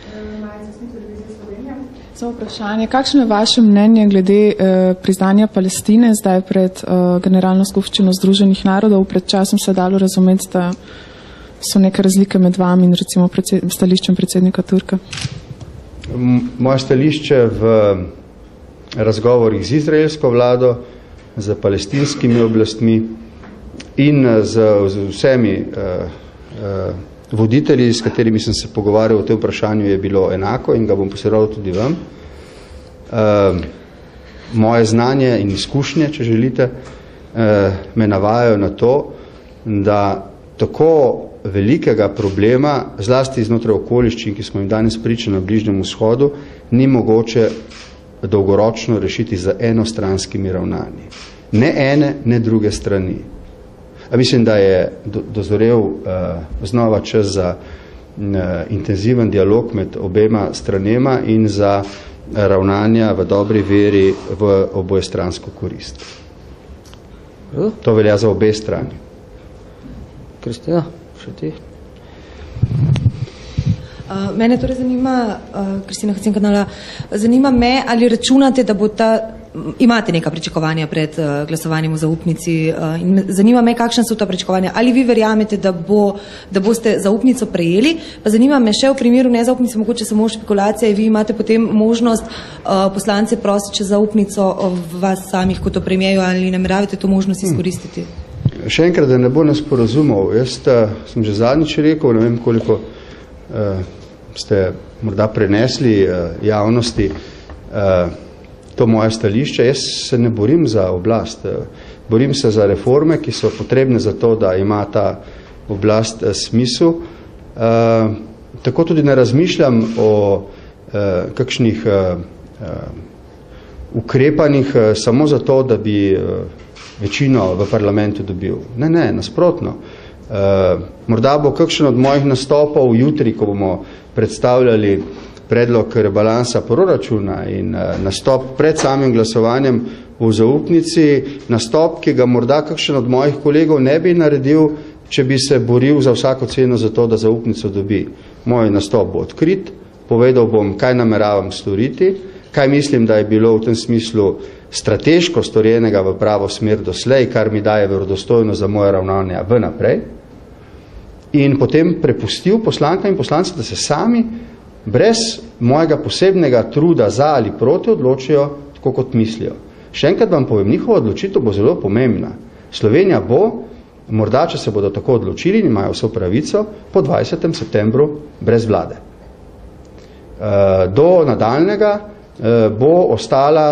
Samo vprašanje, kakšno je vaše mnenje glede eh, priznanja Palestine zdaj pred eh, Generalno skupščino Združenih narodov? Pred časom se je dalo razumeti, da so neke razlike med vami in recimo predsed, stališčem predsednika Turka. Moje stališče v razgovorih z izraelsko vlado, z palestinskimi oblastmi in z, z vsemi eh, eh, voditelji, s katerimi sem se pogovarjal o tem vprašanju, je bilo enako in ga bom posredoval tudi vam. Uh, moje znanje in izkušnje, če želite, me navajajo na to, da tako velikega problema, zlasti znotraj okoliščin, ki smo jim danes pričali na Bližnjem vzhodu, ni mogoče dolgoročno rešiti z enostranskimi ravnanji. Ne ene, ne druge strani. A mislim, da je dozorel uh, znova čas za uh, intenziven dialog med obema stranema in za ravnanja v dobri veri v obojestransko korist. To velja za obe strani. Kristina, še ti? Uh, mene torej zanima, uh, Kristina Hacinkanala, zanima me, ali računate, da bo ta, imate neka pričakovanja pred uh, glasovanjem v zaupnici uh, in zanima me, kakšne so ta pričakovanja. Ali vi verjamete, da, bo, da boste zaupnico prejeli? Pa zanima me še v primeru nezaupnice, mogoče samo špekulacija, vi imate potem možnost uh, poslance prositi če zaupnico vas samih kot opremjejo, ali nameravate to možnost izkoristiti? Hmm. Še enkrat, da ne bo nesporazumov. Jaz uh, sem že zadnjič rekel, ne vem koliko uh, ste morda prenesli uh, javnosti uh, to moje stališče. Jaz se ne borim za oblast. Uh, borim se za reforme, ki so potrebne za to, da ima ta oblast uh, smisel. Uh, tako tudi ne razmišljam o uh, kakšnih uh, uh, ukrepanjih uh, samo zato, da bi uh, večino v parlamentu dobil. Ne, ne, nasprotno. Uh, morda bo kakšen od mojih nastopov jutri, ko bomo predstavljali predlog rebalansa proračuna in uh, nastop pred samim glasovanjem v zaupnici, nastop, ki ga morda kakšen od mojih kolegov ne bi naredil, če bi se boril za vsako ceno za to, da zaupnico dobi. Moj nastop bo odkrit, povedal bom, kaj nameravam storiti, kaj mislim, da je bilo v tem smislu strateško storjenega v pravo smer doslej, kar mi daje verodostojno za moje ravnanje v naprej, in potem prepustil poslankam in poslancem, da se sami brez mojega posebnega truda za ali proti odločijo, tako kot mislijo. Še enkrat vam povem, njihova odločitev bo zelo pomembna. Slovenija bo, morda, če se bodo tako odločili in imajo vso pravico, po dvajsetem septembru brez vlade. Do nadaljnega bo ostala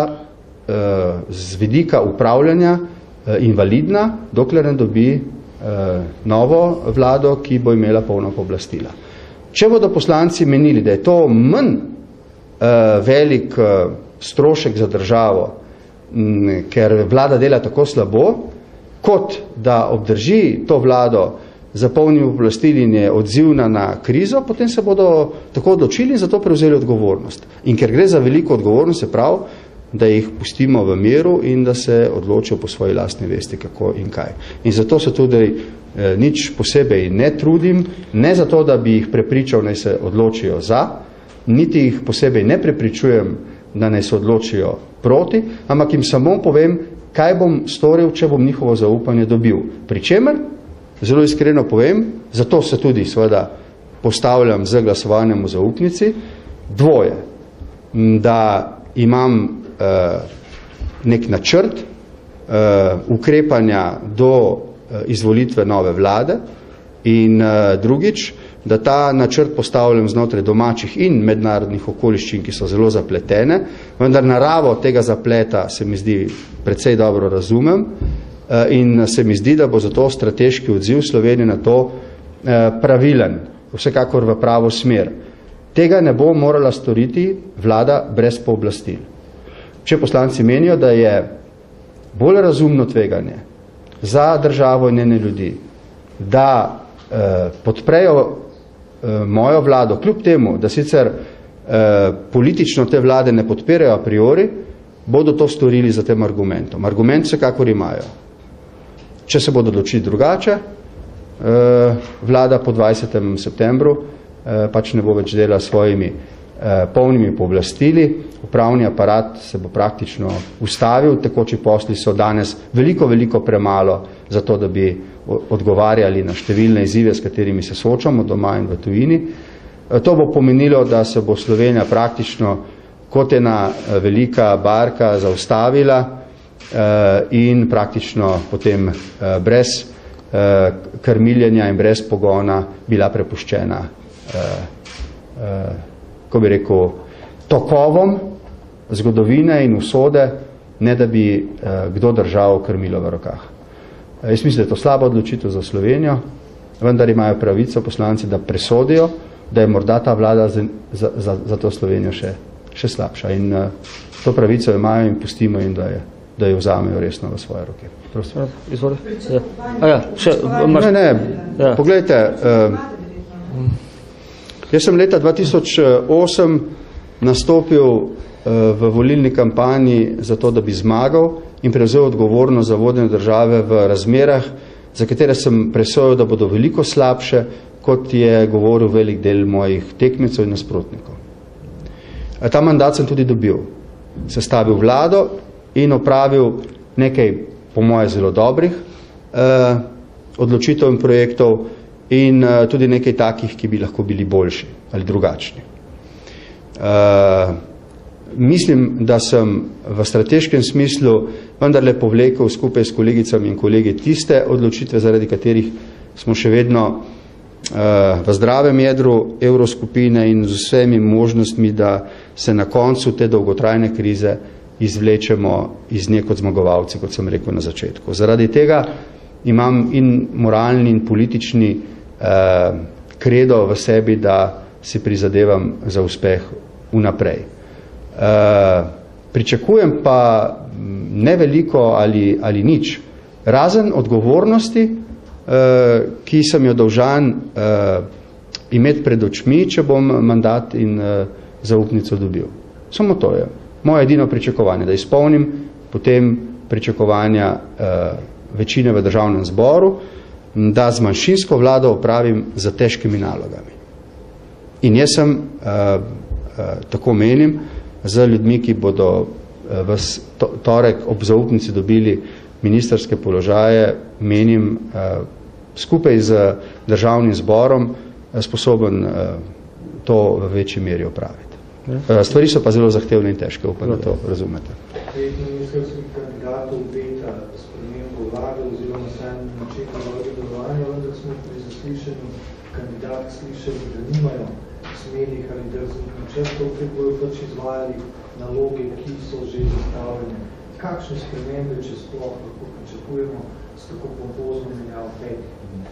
z vidika upravljanja invalidna, dokler ne dobi novo vlado, ki bo imela polno pooblastila. Če bodo poslanci menili, da je to manj velik strošek za državo, ker vlada dela tako slabo, kot da obdrži to vlado za polnimi pooblastili in je odzivna na krizo, potem se bodo tako odločili in za to prevzeli odgovornost. In ker gre za veliko odgovornost, se pravi, da jih pustimo v miru in da se odločijo po svoji lastni vesti, kako in kaj. In zato se tudi eh, nič posebej ne trudim, ne zato, da bi jih prepričal, naj se odločijo za, niti jih posebej ne prepričujem, da naj se odločijo proti, ampak jim samo povem, kaj bom storil, če bom njihovo zaupanje dobil. Pričemer, zelo iskreno povem, zato se tudi seveda postavljam z glasovanjem v zaupnici, dvoje, da imam nek načrt ukrepanja do izvolitve nove vlade in drugič, da ta načrt postavljam znotraj domačih in mednarodnih okoliščin, ki so zelo zapletene, vendar naravo tega zapleta se mi zdi precej dobro razumem in se mi zdi, da bo zato strateški odziv Slovenije na to pravilen, vsekakor v pravo smer. Tega ne bo morala storiti vlada brez pooblastil. Če poslanci menijo, da je bolj razumno tveganje za državo in njene ljudi, da eh, podprejo eh, mojo vlado, kljub temu, da sicer eh, politično te vlade ne podpirajo a priori, bodo to storili za tem argumentom. Argument vsekakor imajo. Če se bodo odločili drugače, eh, vlada po dvajsetem septembru eh, pač ne bo več dela svojimi polnimi pooblastili, upravni aparat se bo praktično ustavil, tekoči posli so danes veliko, veliko premalo za to, da bi odgovarjali na številne izzive, s katerimi se soočamo doma in v tujini. To bo pomenilo, da se bo Slovenija praktično kot ena velika barka zaustavila in praktično potem brez krmiljenja in brez pogona bila prepuščena ko bi rekel, tokovom zgodovine in usode ne da bi uh, kdo držal krmilo v rokah. Uh, jaz mislim, da je to slaba odločitev za Slovenijo, vendar imajo pravico poslanci, da presodijo, da je morda ta vlada za, za, za, za to Slovenijo še, še slabša. In uh, to pravico imajo in pustimo in da, je, da jo vzamejo resno v svoje roke. Prosim. Izvoli. Ja. A ja, še, mar... Ne, ne, ja. Poglejte, uh, jaz sem leta dva tisoč osem nastopil uh, v volilni kampanji za to, da bi zmagal in prevzel odgovornost za vodenje države v razmerah, za katere sem presojal, da bodo veliko slabše, kot je govoril velik del mojih tekmecev in nasprotnikov. Ta mandat sem tudi dobil. Sestavil vlado in opravil nekaj, po moje, zelo dobrih eh, odločitev in projektov in eh, tudi nekaj takih, ki bi lahko bili boljši ali drugačni. Eh, mislim, da sem v strateškem smislu vendarle povlekel skupaj s kolegicami in kolegi tiste odločitve, zaradi katerih smo še vedno v zdravem jedru evroskupine in z vsemi možnostmi, da se na koncu te dolgotrajne krize izvlečemo iz nje kot zmagovalci, kot sem rekel na začetku. Zaradi tega imam in moralni in politični eh, kredo v sebi, da si prizadevam za uspeh vnaprej. Eh, pričakujem pa ne veliko ali, ali nič, razen odgovornosti, Uh, ki sem jo dolžan uh, imeti pred očmi, če bom mandat in uh, zaupnico dobil. Samo to je. Moje edino pričakovanje, da izpolnim potem pričakovanja uh, večine v državnem zboru, da z manjšinsko vlado opravim za težkimi nalogami. In jaz sem, uh, uh, tako menim, z ljudmi, ki bodo uh, v to, torek ob zaupnici dobili ministrske položaje, menim, uh, skupaj z državnim zborom uh, sposoben uh, to v večji meri opraviti. Uh, stvari so pa zelo zahtevne in težke, upam, da to razumete. Pet ministrskih kandidatov obeta spremembo vlade oziroma sam način naloge delovanja, vendar smo pri zaslišanju kandidat slišali, da nimajo smelih ali drznih načrtov, ki bojo pač izvajali naloge, ki so že zastavljene. Kakšne spremembe, če sploh lahko pričakujemo, s tako pompozno menjavo petih?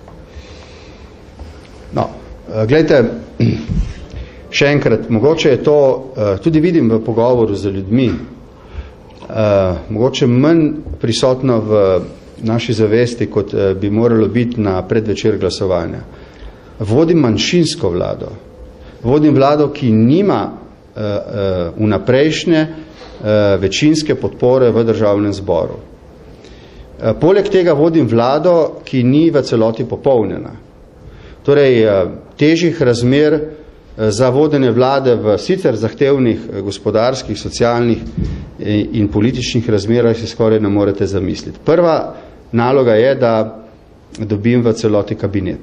No, gledajte, še enkrat, mogoče je to, tudi vidim v pogovoru z ljudmi, mogoče manj prisotno v naši zavesti, kot bi moralo biti na predvečer glasovanja. Vodim manjšinsko vlado. Vodim vlado, ki nima vnaprejšnje večinske podpore v državnem zboru. Poleg tega vodim vlado, ki ni v celoti popolnjena. Torej, težjih razmer za vodenje vlade v sicer zahtevnih gospodarskih, socialnih in političnih razmerah si skoraj ne morete zamisliti. Prva naloga je, da dobim v celoti kabinet.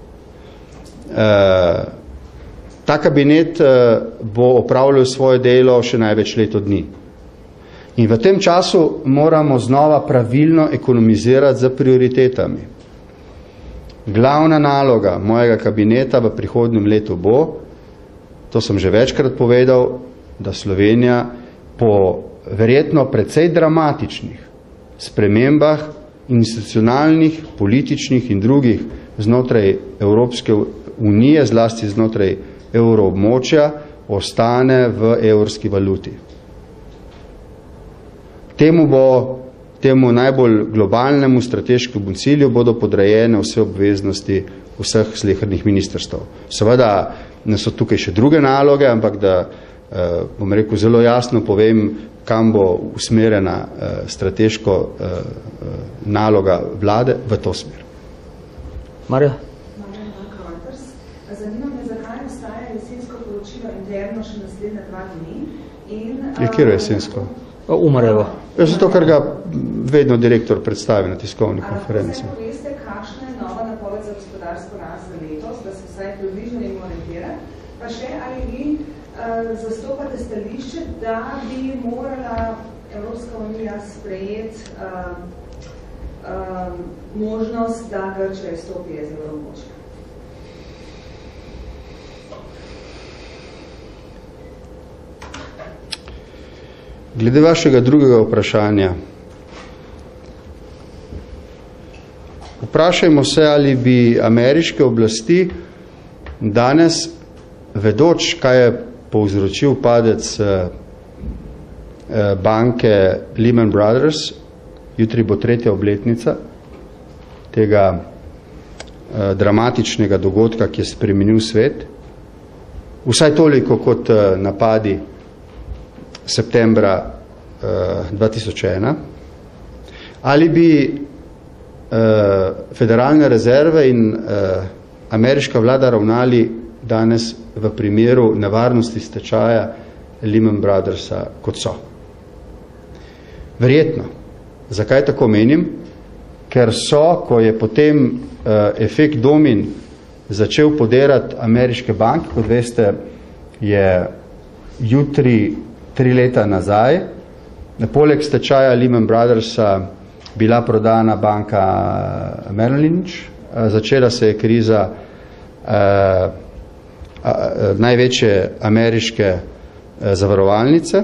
Ta kabinet bo opravljal svoje delo še največ leto dni. In v tem času moramo znova pravilno ekonomizirati z prioritetami. Glavna naloga mojega kabineta v prihodnjem letu bo, to sem že večkrat povedal, da Slovenija po verjetno precej dramatičnih spremembah institucionalnih, političnih in drugih znotraj Evropske unije, zlasti znotraj evroobmočja, ostane v evrski valuti. Temu bo, temu najbolj globalnemu strateškemu cilju bodo podrejene vse obveznosti vseh slehernih ministrstv. Seveda ne so tukaj še druge naloge, ampak da, eh, bom rekel, zelo jasno povem, kam bo usmerjena eh, strateško eh, naloga vlade v to smer. Marja? Zanima me, zakaj ostaja jesensko poročilo interno še naslednja dva dni? In, je kjer je jesensko? Umarevo. Zato, ker ga vedno direktor predstavi na tiskovni konferenci. A lahko se poveste, kakšna je nova napoved za gospodarsko rast za letos, da se vsaj približno ne orientira? Pa še, ali vi uh, zastopate stališče, da bi morala Evropska unija sprejeti uh, uh, možnost, da Grčija izstopi iz evroobmočja? Glede vašega drugega vprašanja. Vprašajmo se, ali bi ameriške oblasti danes, vedoč, kaj je povzročil padec banke Lehman Brothers, jutri bo tretja obletnica tega dramatičnega dogodka, ki je spremenil svet, vsaj toliko kot napadi septembra dva tisoč ena, ali bi federalne rezerve in ameriška vlada ravnali danes v primeru nevarnosti stečaja Lehman Brothersa kot so. Verjetno. Zakaj tako menim? Ker so, ko je potem efekt domin začel podirati ameriške banke, kot veste, je jutri tri leta nazaj, poleg stečaja Lehman Brothersa bila prodana banka Merrill Lynch, začela se je kriza eh, največje ameriške eh, zavarovalnice.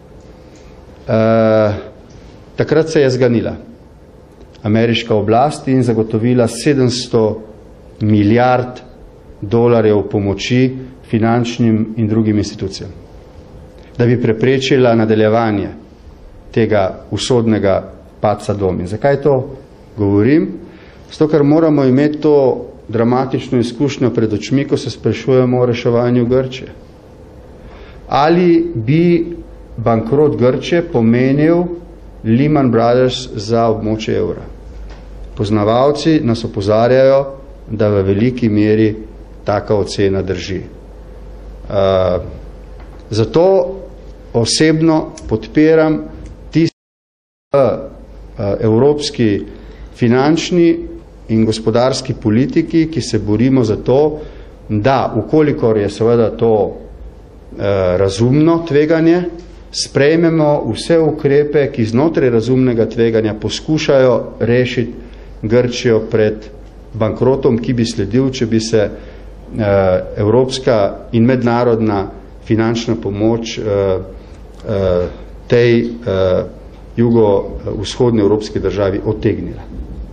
Eh, takrat se je zganila ameriška oblast in zagotovila sedemsto milijard dolarjev pomoči finančnim in drugim institucijam, da bi preprečila nadaljevanje tega usodnega padca domin. Zakaj to govorim? Zato, ker moramo imeti to dramatično izkušnjo pred očmi, ko se sprašujemo o reševanju Grčije. Ali bi bankrot Grčije pomenil Lehman Brothers za območje evra? Poznavalci nas opozarjajo, da v veliki meri taka ocena drži. Uh, zato osebno podpiram tiste uh, evropski finančni in gospodarski politiki, ki se borimo za to, da, ukolikor je seveda to eh, razumno tveganje, sprejmemo vse ukrepe, ki znotraj razumnega tveganja poskušajo rešiti Grčijo pred bankrotom, ki bi sledil, če bi se eh, evropska in mednarodna finančna pomoč eh, eh, tej eh, jugovzhodni evropski državi otegnila.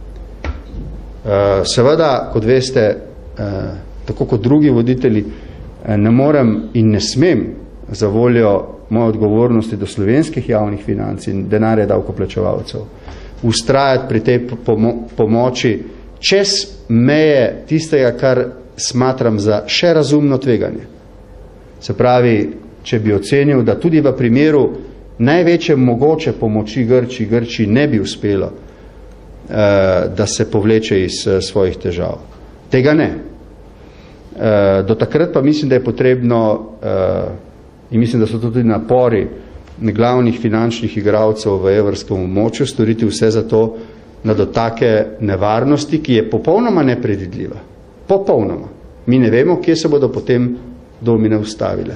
Seveda, kot veste, tako kot drugi voditelji, ne morem in ne smem za voljo moje odgovornosti do slovenskih javnih financ in denarja davkoplačevalcev ustrajati pri tej pomoči čez meje tistega, kar smatram za še razumno tveganje. Se pravi, če bi ocenil, da tudi v primeru največje mogoče pomoči Grčiji, Grčiji ne bi uspelo, da se povleče iz svojih težav. Tega ne. Do takrat pa mislim, da je potrebno, in mislim, da so tudi napori glavnih finančnih igralcev v evrskem območju, storiti vse za to, da do take nevarnosti, ki je popolnoma nepredvidljiva. Popolnoma. Mi ne vemo, kje se bodo potem domine ustavile.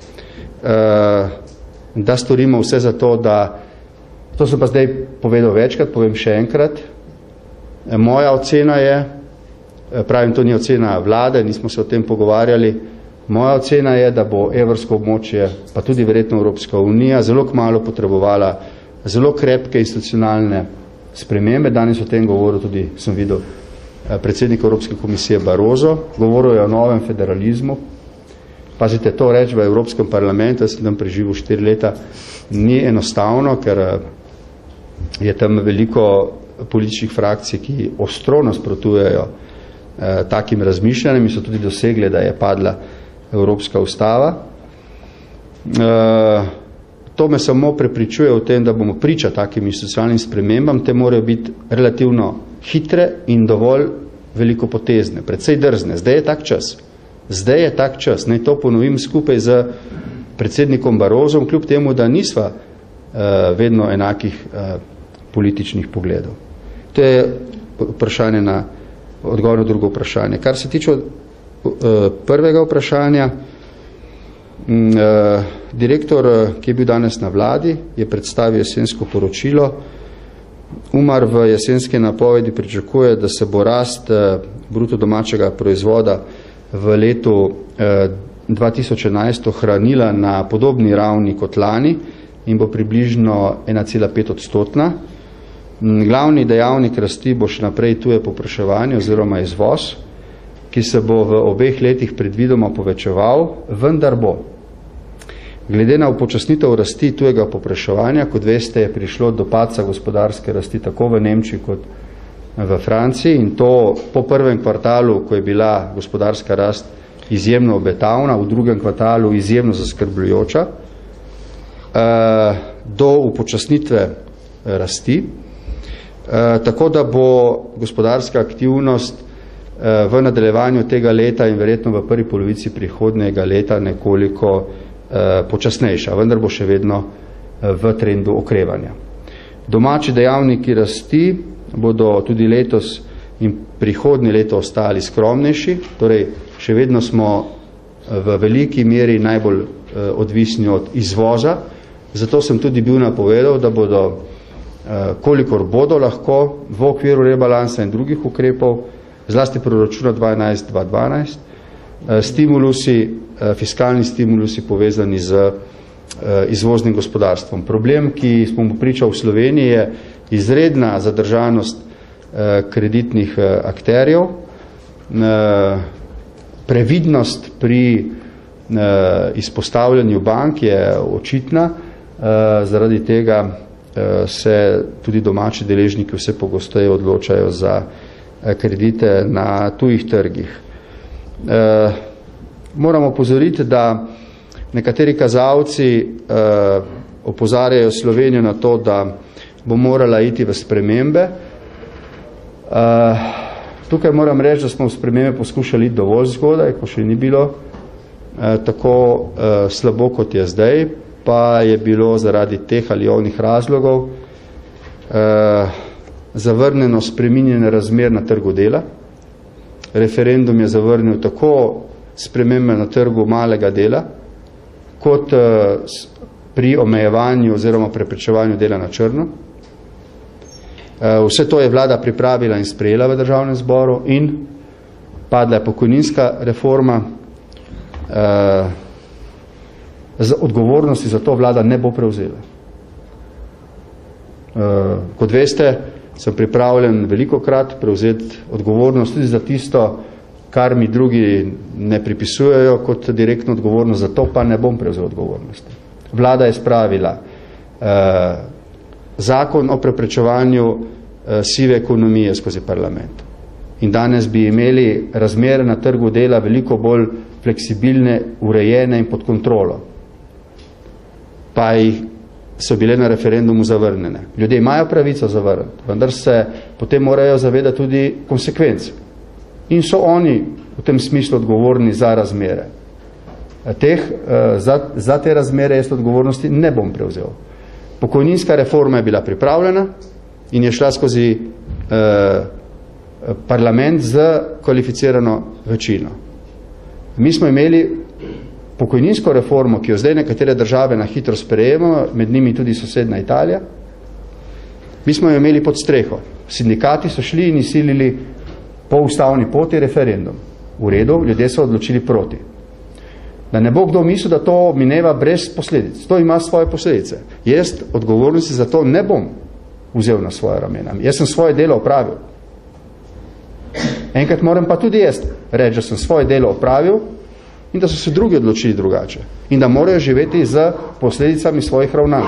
Da storimo vse za to, da, to sem pa zdaj povedal večkrat, povem še enkrat, moja ocena je, pravim, to ni ocena vlade, nismo se o tem pogovarjali, moja ocena je, da bo evrsko območje, pa tudi verjetno Evropska unija, zelo kmalu potrebovala zelo krepke institucionalne spremembe. Danes o tem govoril tudi, sem videl, predsednik Evropske komisije Barroso, govoril je o novem federalizmu. Pazite, to reči v Evropskem parlamentu, jaz sem tam preživel štiri leta, ni enostavno, ker je tam veliko političnih frakcij, ki ostro nasprotujejo eh, takim razmišljanjem in so tudi dosegli, da je padla Evropska ustava. Eh, to me samo prepričuje o tem, da bomo priča takim socialnim spremembam, te morajo biti relativno hitre in dovolj velikopotezne, predvsej drzne. Zdaj je tak čas. Zdaj je tak čas, naj to ponovim skupaj z predsednikom Barrosom, kljub temu, da nisva uh, vedno enakih uh, političnih pogledov. To je vprašanje na odgovor na drugo vprašanje. Kar se tiče uh, prvega vprašanja, uh, direktor, ki je bil danes na vladi, je predstavil jesensko poročilo. Umar v jesenske napovedi pričakuje, da se bo rast uh, bruto domačega proizvoda v letu eh, dva tisoč enajst ohranila na podobni ravni kot lani, in bo približno ena cela pet odstotna. Glavni dejavnik rasti bo še naprej tuje povpraševanje oziroma izvoz, ki se bo v obeh letih predvidoma povečeval, vendar bo. Glede na upočasnitev rasti tujega povpraševanja, kot veste, je prišlo do padca gospodarske rasti tako v Nemčiji kot v Franciji in to po prvem kvartalu, ko je bila gospodarska rast izjemno obetavna, v drugem kvartalu izjemno zaskrbljujoča, do upočasnitve rasti, tako da bo gospodarska aktivnost v nadaljevanju tega leta in verjetno v prvi polovici prihodnjega leta nekoliko počasnejša, vendar bo še vedno v trendu okrevanja. Domači dejavniki rasti bodo tudi letos in prihodnje leto ostali skromnejši, torej še vedno smo v veliki meri najbolj odvisni od izvoza, zato sem tudi bil napovedal, da bodo, kolikor bodo lahko v okviru rebalansa in drugih ukrepov, zlasti proračuna dva enajst dva dvanajst, stimulusi, fiskalni stimulusi povezani z izvoznim gospodarstvom. Problem, ki smo mu pričali v Sloveniji, je izredna zadržanost kreditnih akterjev, previdnost pri izpostavljanju bank je očitna, zaradi tega se tudi domači deležniki vse pogosteje odločajo za kredite na tujih trgih. Moramo opozoriti, da nekateri kazalci opozarjajo Slovenijo na to, da bo morala iti v spremembe. Tukaj moram reči, da smo v spremembe poskušali iti dovolj zgodaj, ko še ni bilo tako slabo, kot je zdaj, pa je bilo zaradi teh ali ovnih razlogov zavrnjeno spreminjanje razmer na trgu dela. Referendum je zavrnil tako spremembe na trgu malega dela, kot pri omejevanju oziroma preprečevanju dela na črno. Vse to je vlada pripravila in sprejela v državnem zboru in padla je pokojninska reforma. Z odgovornosti za to vlada ne bo prevzela. Kot veste, sem pripravljen velikokrat prevzeti odgovornost tudi za tisto, kar mi drugi ne pripisujejo kot direktno odgovornost, za to pa ne bom prevzel odgovornosti. Vlada je spravila eh, zakon o preprečevanju eh, sive ekonomije skozi parlament. In danes bi imeli razmere na trgu dela veliko bolj fleksibilne, urejene in pod kontrolo. Pa jih so bile na referendumu zavrnjene. Ljudje imajo pravico zavrniti, vendar se potem morajo zavedati tudi konsekvenc. In so oni v tem smislu odgovorni za razmere. Teh, za, za te razmere jaz odgovornosti ne bom prevzel. Pokojninska reforma je bila pripravljena in je šla skozi eh, parlament z kvalificirano večino. Mi smo imeli pokojninsko reformo, ki jo zdaj nekatere države na hitro sprejemajo, med njimi tudi sosedna Italija. Mi smo jo imeli pod streho. Sindikati so šli in izsilili po ustavni poti referendum. V redu, ljudje so odločili proti. Da ne bo kdo mislil, da to mineva brez posledic. To ima svoje posledice. Jaz odgovornosti za to ne bom vzel na svoje ramena. Jaz sem svoje delo opravil. Enkrat moram pa tudi jaz reči, da sem svoje delo opravil in da so se drugi odločili drugače. In da morajo živeti z posledicami svojih ravnanj.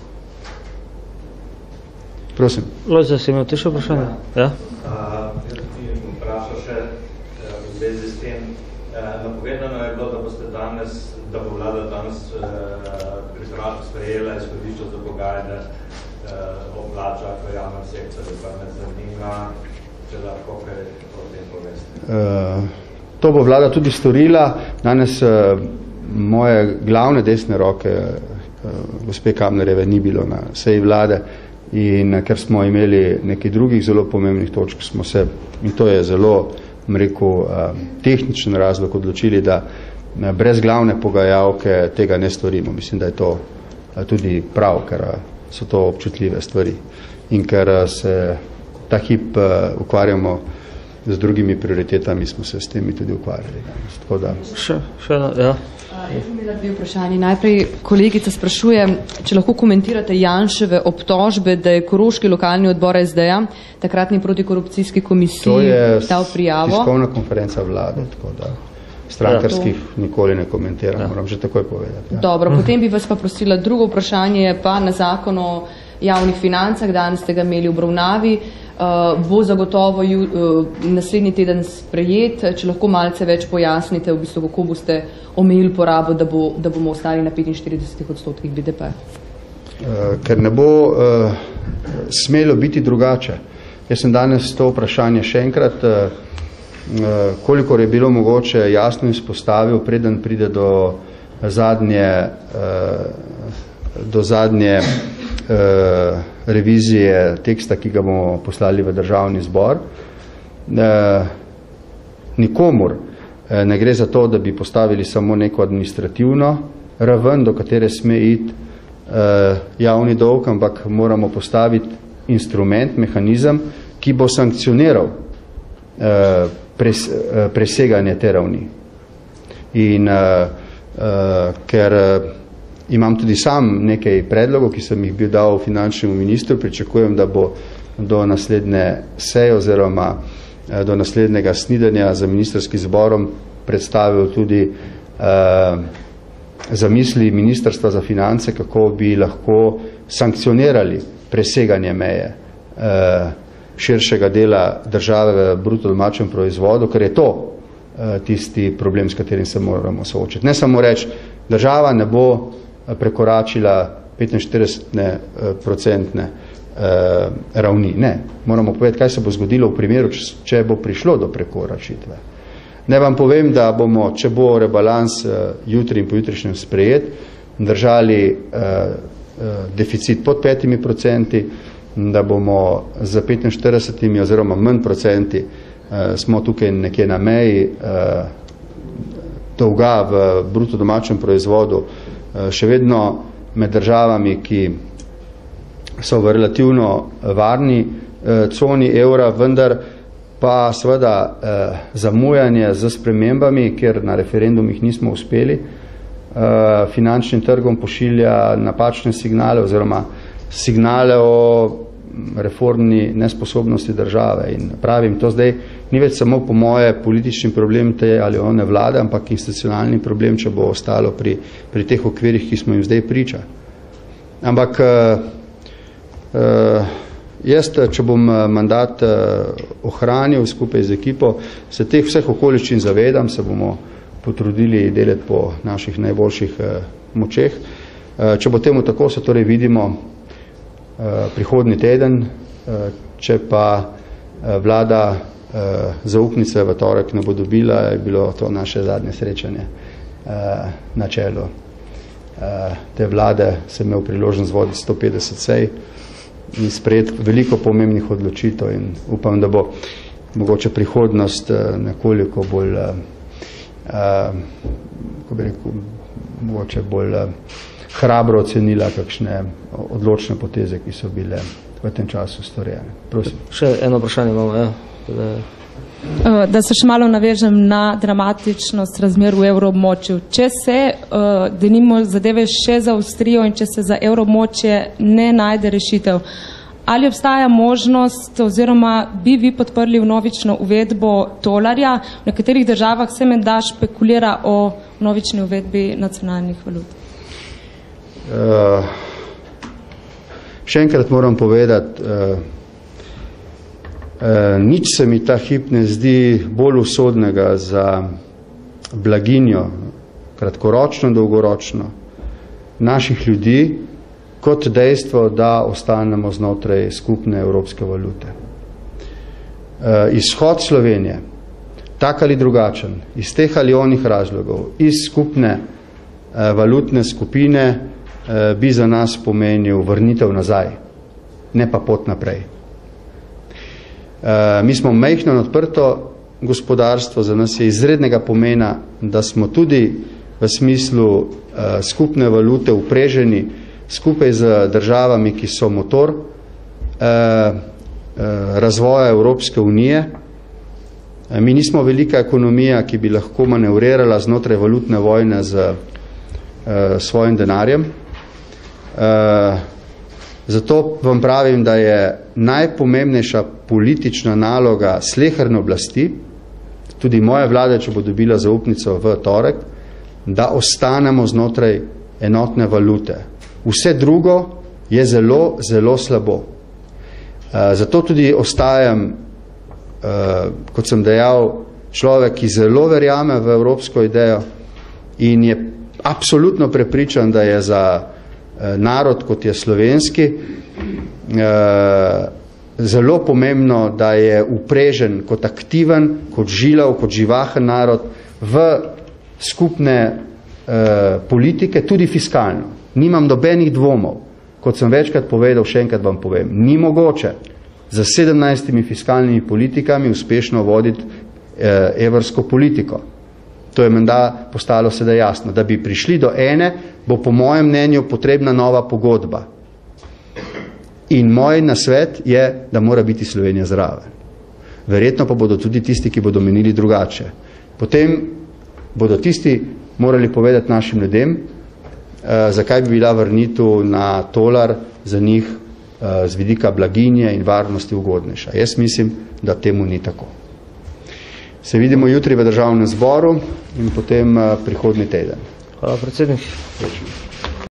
Prosim. Lojza, si imel še vprašanje? Ja. Jaz bi vprašal še v zvezi s tem. Napovedano je bilo, da boste danes, da bo vlada danes sprejela izhodišče za pogajanje o plačah v javnem sektorju, pa me zanima, če lahko kaj o tem poveste. To bo vlada tudi storila. Danes moje glavne desne roke, gospe Kamlerjeve, ni bilo na seji vlade in ker smo imeli nekaj drugih zelo pomembnih točk, smo se, in to je zelo, rekel, tehničen razlog, odločili, da brez glavne pogajalke tega ne storimo. Mislim, da je to tudi prav, ker so to občutljive stvari in ker se ta hip ukvarjamo z drugimi prioritetami smo se s temi tudi ukvarjali. Tako da. Še, še, ja. Jaz sem imela dve vprašanje. Najprej kolegica sprašuje, če lahko komentirate Janševe obtožbe, da je koroški lokalni odbor es de-ja, takratni protikorupcijski komisiji, dal prijavo. To je tiskovna konferenca vlade, tako da strankarskih ja, nikoli ne komentiram, ja. Moram že takoj povedati. Ja. Dobro, potem bi vas pa prosila drugo vprašanje, pa na zakon o javnih financah, danes ste ga imeli v obravnavi. Uh, bo zagotovo ju, uh, naslednji teden sprejet, če lahko malce več pojasnite, v bistvu, kako boste omejili porabo, da, bo, da bomo ostali na petinštiridesetih odstotkih be de pe. Uh, ker ne bo uh, smelo biti drugače. Jaz sem danes to vprašanje še enkrat, uh, uh, kolikor je bilo mogoče, jasno izpostavil, preden pride do zadnje, uh, do zadnje uh, revizije teksta, ki ga bomo poslali v državni zbor. E, nikomur e, ne gre za to, da bi postavili samo neko administrativno raven, do katere sme iti e, javni dolg, ampak moramo postaviti instrument, mehanizem, ki bo sankcioniral e, pres, e, preseganje te ravni. In e, e, ker imam tudi sam nekaj predlogov, ki sem jih bil dal finančnemu ministru, pričakujem, da bo do naslednje seje oziroma do naslednjega snidanja za ministrskim zborom predstavil tudi eh, zamisli Ministrstva za finance, kako bi lahko sankcionirali preseganje meje eh, širšega dela države v bruto domačem proizvodu, ker je to eh, tisti problem, s katerim se moramo soočiti. Ne samo reči, država ne bo prekoračila petinštirideset procentne eh, ravni. Ne, moramo povedati, kaj se bo zgodilo v primeru, če bo prišlo do prekoračitve. Ne vam povem, da bomo, če bo rebalans eh, jutri in pojutrišnjem sprejet, držali eh, eh, deficit pod petimi procenti, da bomo za petinštiridesetimi oziroma manj procenti eh, smo tukaj nekje na meji eh, dolga v bruto domačem proizvodu še vedno med državami, ki so v relativno varni eh, coni evra, vendar pa seveda eh, zamujanje z spremembami, ker na referendumih nismo uspeli, eh, finančnim trgom pošilja napačne signale oziroma signale o reformni nesposobnosti države. In pravim, to zdaj ni več samo po moje politični problem te ali one vlade, ampak institucionalni problem, če bo ostalo pri, pri teh okvirih, ki smo jim zdaj priča. Ampak uh, uh, jaz, če bom mandat uh, ohranil skupaj z ekipo, se teh vseh okoliščin zavedam, se bomo potrudili delati po naših najboljših uh, močeh. Uh, če bo temu tako, se torej vidimo uh, prihodnji teden, uh, če pa uh, vlada zaupnice v torek ne bo dobila, je bilo to naše zadnje srečanje na čelu te vlade. Sem imel priložnost voditi sto petdeset sej in sprejeti veliko pomembnih odločitev in upam, da bo mogoče prihodnost nekoliko bolj, kako bi rekel, mogoče bolj hrabro ocenila kakšne odločne poteze, ki so bile v tem času storjene. Prosim. Še eno vprašanje imamo, ja. Da se še malo navežem na dramatičnost razmer v evroobmočju. Če se uh, denimo zadeve še zaostrijo in če se za evroobmočje ne najde rešitev, ali obstaja možnost oziroma bi vi podprli vnovično uvedbo tolarja? V nekaterih državah se menda špekulira o vnovični uvedbi nacionalnih valut. Uh, še enkrat moram povedati, uh, Uh, nič se mi ta hip ne zdi bolj usodnega za blaginjo, kratkoročno, dolgoročno, naših ljudi, kot dejstvo, da ostanemo znotraj skupne evropske valute. Uh, izhod Slovenije, tak ali drugačen, iz teh ali onih razlogov, iz skupne uh, valutne skupine, uh, bi za nas pomenil vrnitev nazaj, ne pa pot naprej. Uh, mi smo majhno in odprto gospodarstvo, za nas je izrednega pomena, da smo tudi v smislu uh, skupne valute upreženi skupaj z državami, ki so motor uh, uh, razvoja Evropske unije Mi nismo velika ekonomija, ki bi lahko manevrirala znotraj valutne vojne z uh, svojim denarjem. Uh, zato vam pravim, da je najpomembnejša politična naloga sleherne oblasti, tudi moja vlada, če bo dobila zaupnico v torek, da ostanemo znotraj enotne valute. Vse drugo je zelo, zelo slabo. Uh, zato tudi ostajam, uh, kot sem dejal, človek, ki zelo verjame v evropsko idejo in je absolutno prepričan, da je za uh, narod, kot je slovenski, uh, zelo pomembno, da je uprežen kot aktiven, kot žilav, kot živahen narod v skupne uh, politike, tudi fiskalno. Nimam nobenih dvomov. Kot sem večkrat povedal, še enkrat vam povem, ni mogoče za sedemnajstimi fiskalnimi politikami uspešno voditi eh, evrsko politiko. To je menda postalo sedaj jasno. Da bi prišli do ene, bo po mojem mnenju potrebna nova pogodba. In moj nasvet je, da mora biti Slovenija zraven. Verjetno pa bodo tudi tisti, ki bodo menili drugače. Potem bodo tisti morali povedati našim ljudem, Uh, zakaj bi bila vrnitev na tolar za njih uh, z vidika blaginje in varnosti ugodnejša. Jaz mislim, da temu ni tako. Se vidimo jutri v Državnem zboru in potem uh, prihodnji teden. Hvala, predsednik.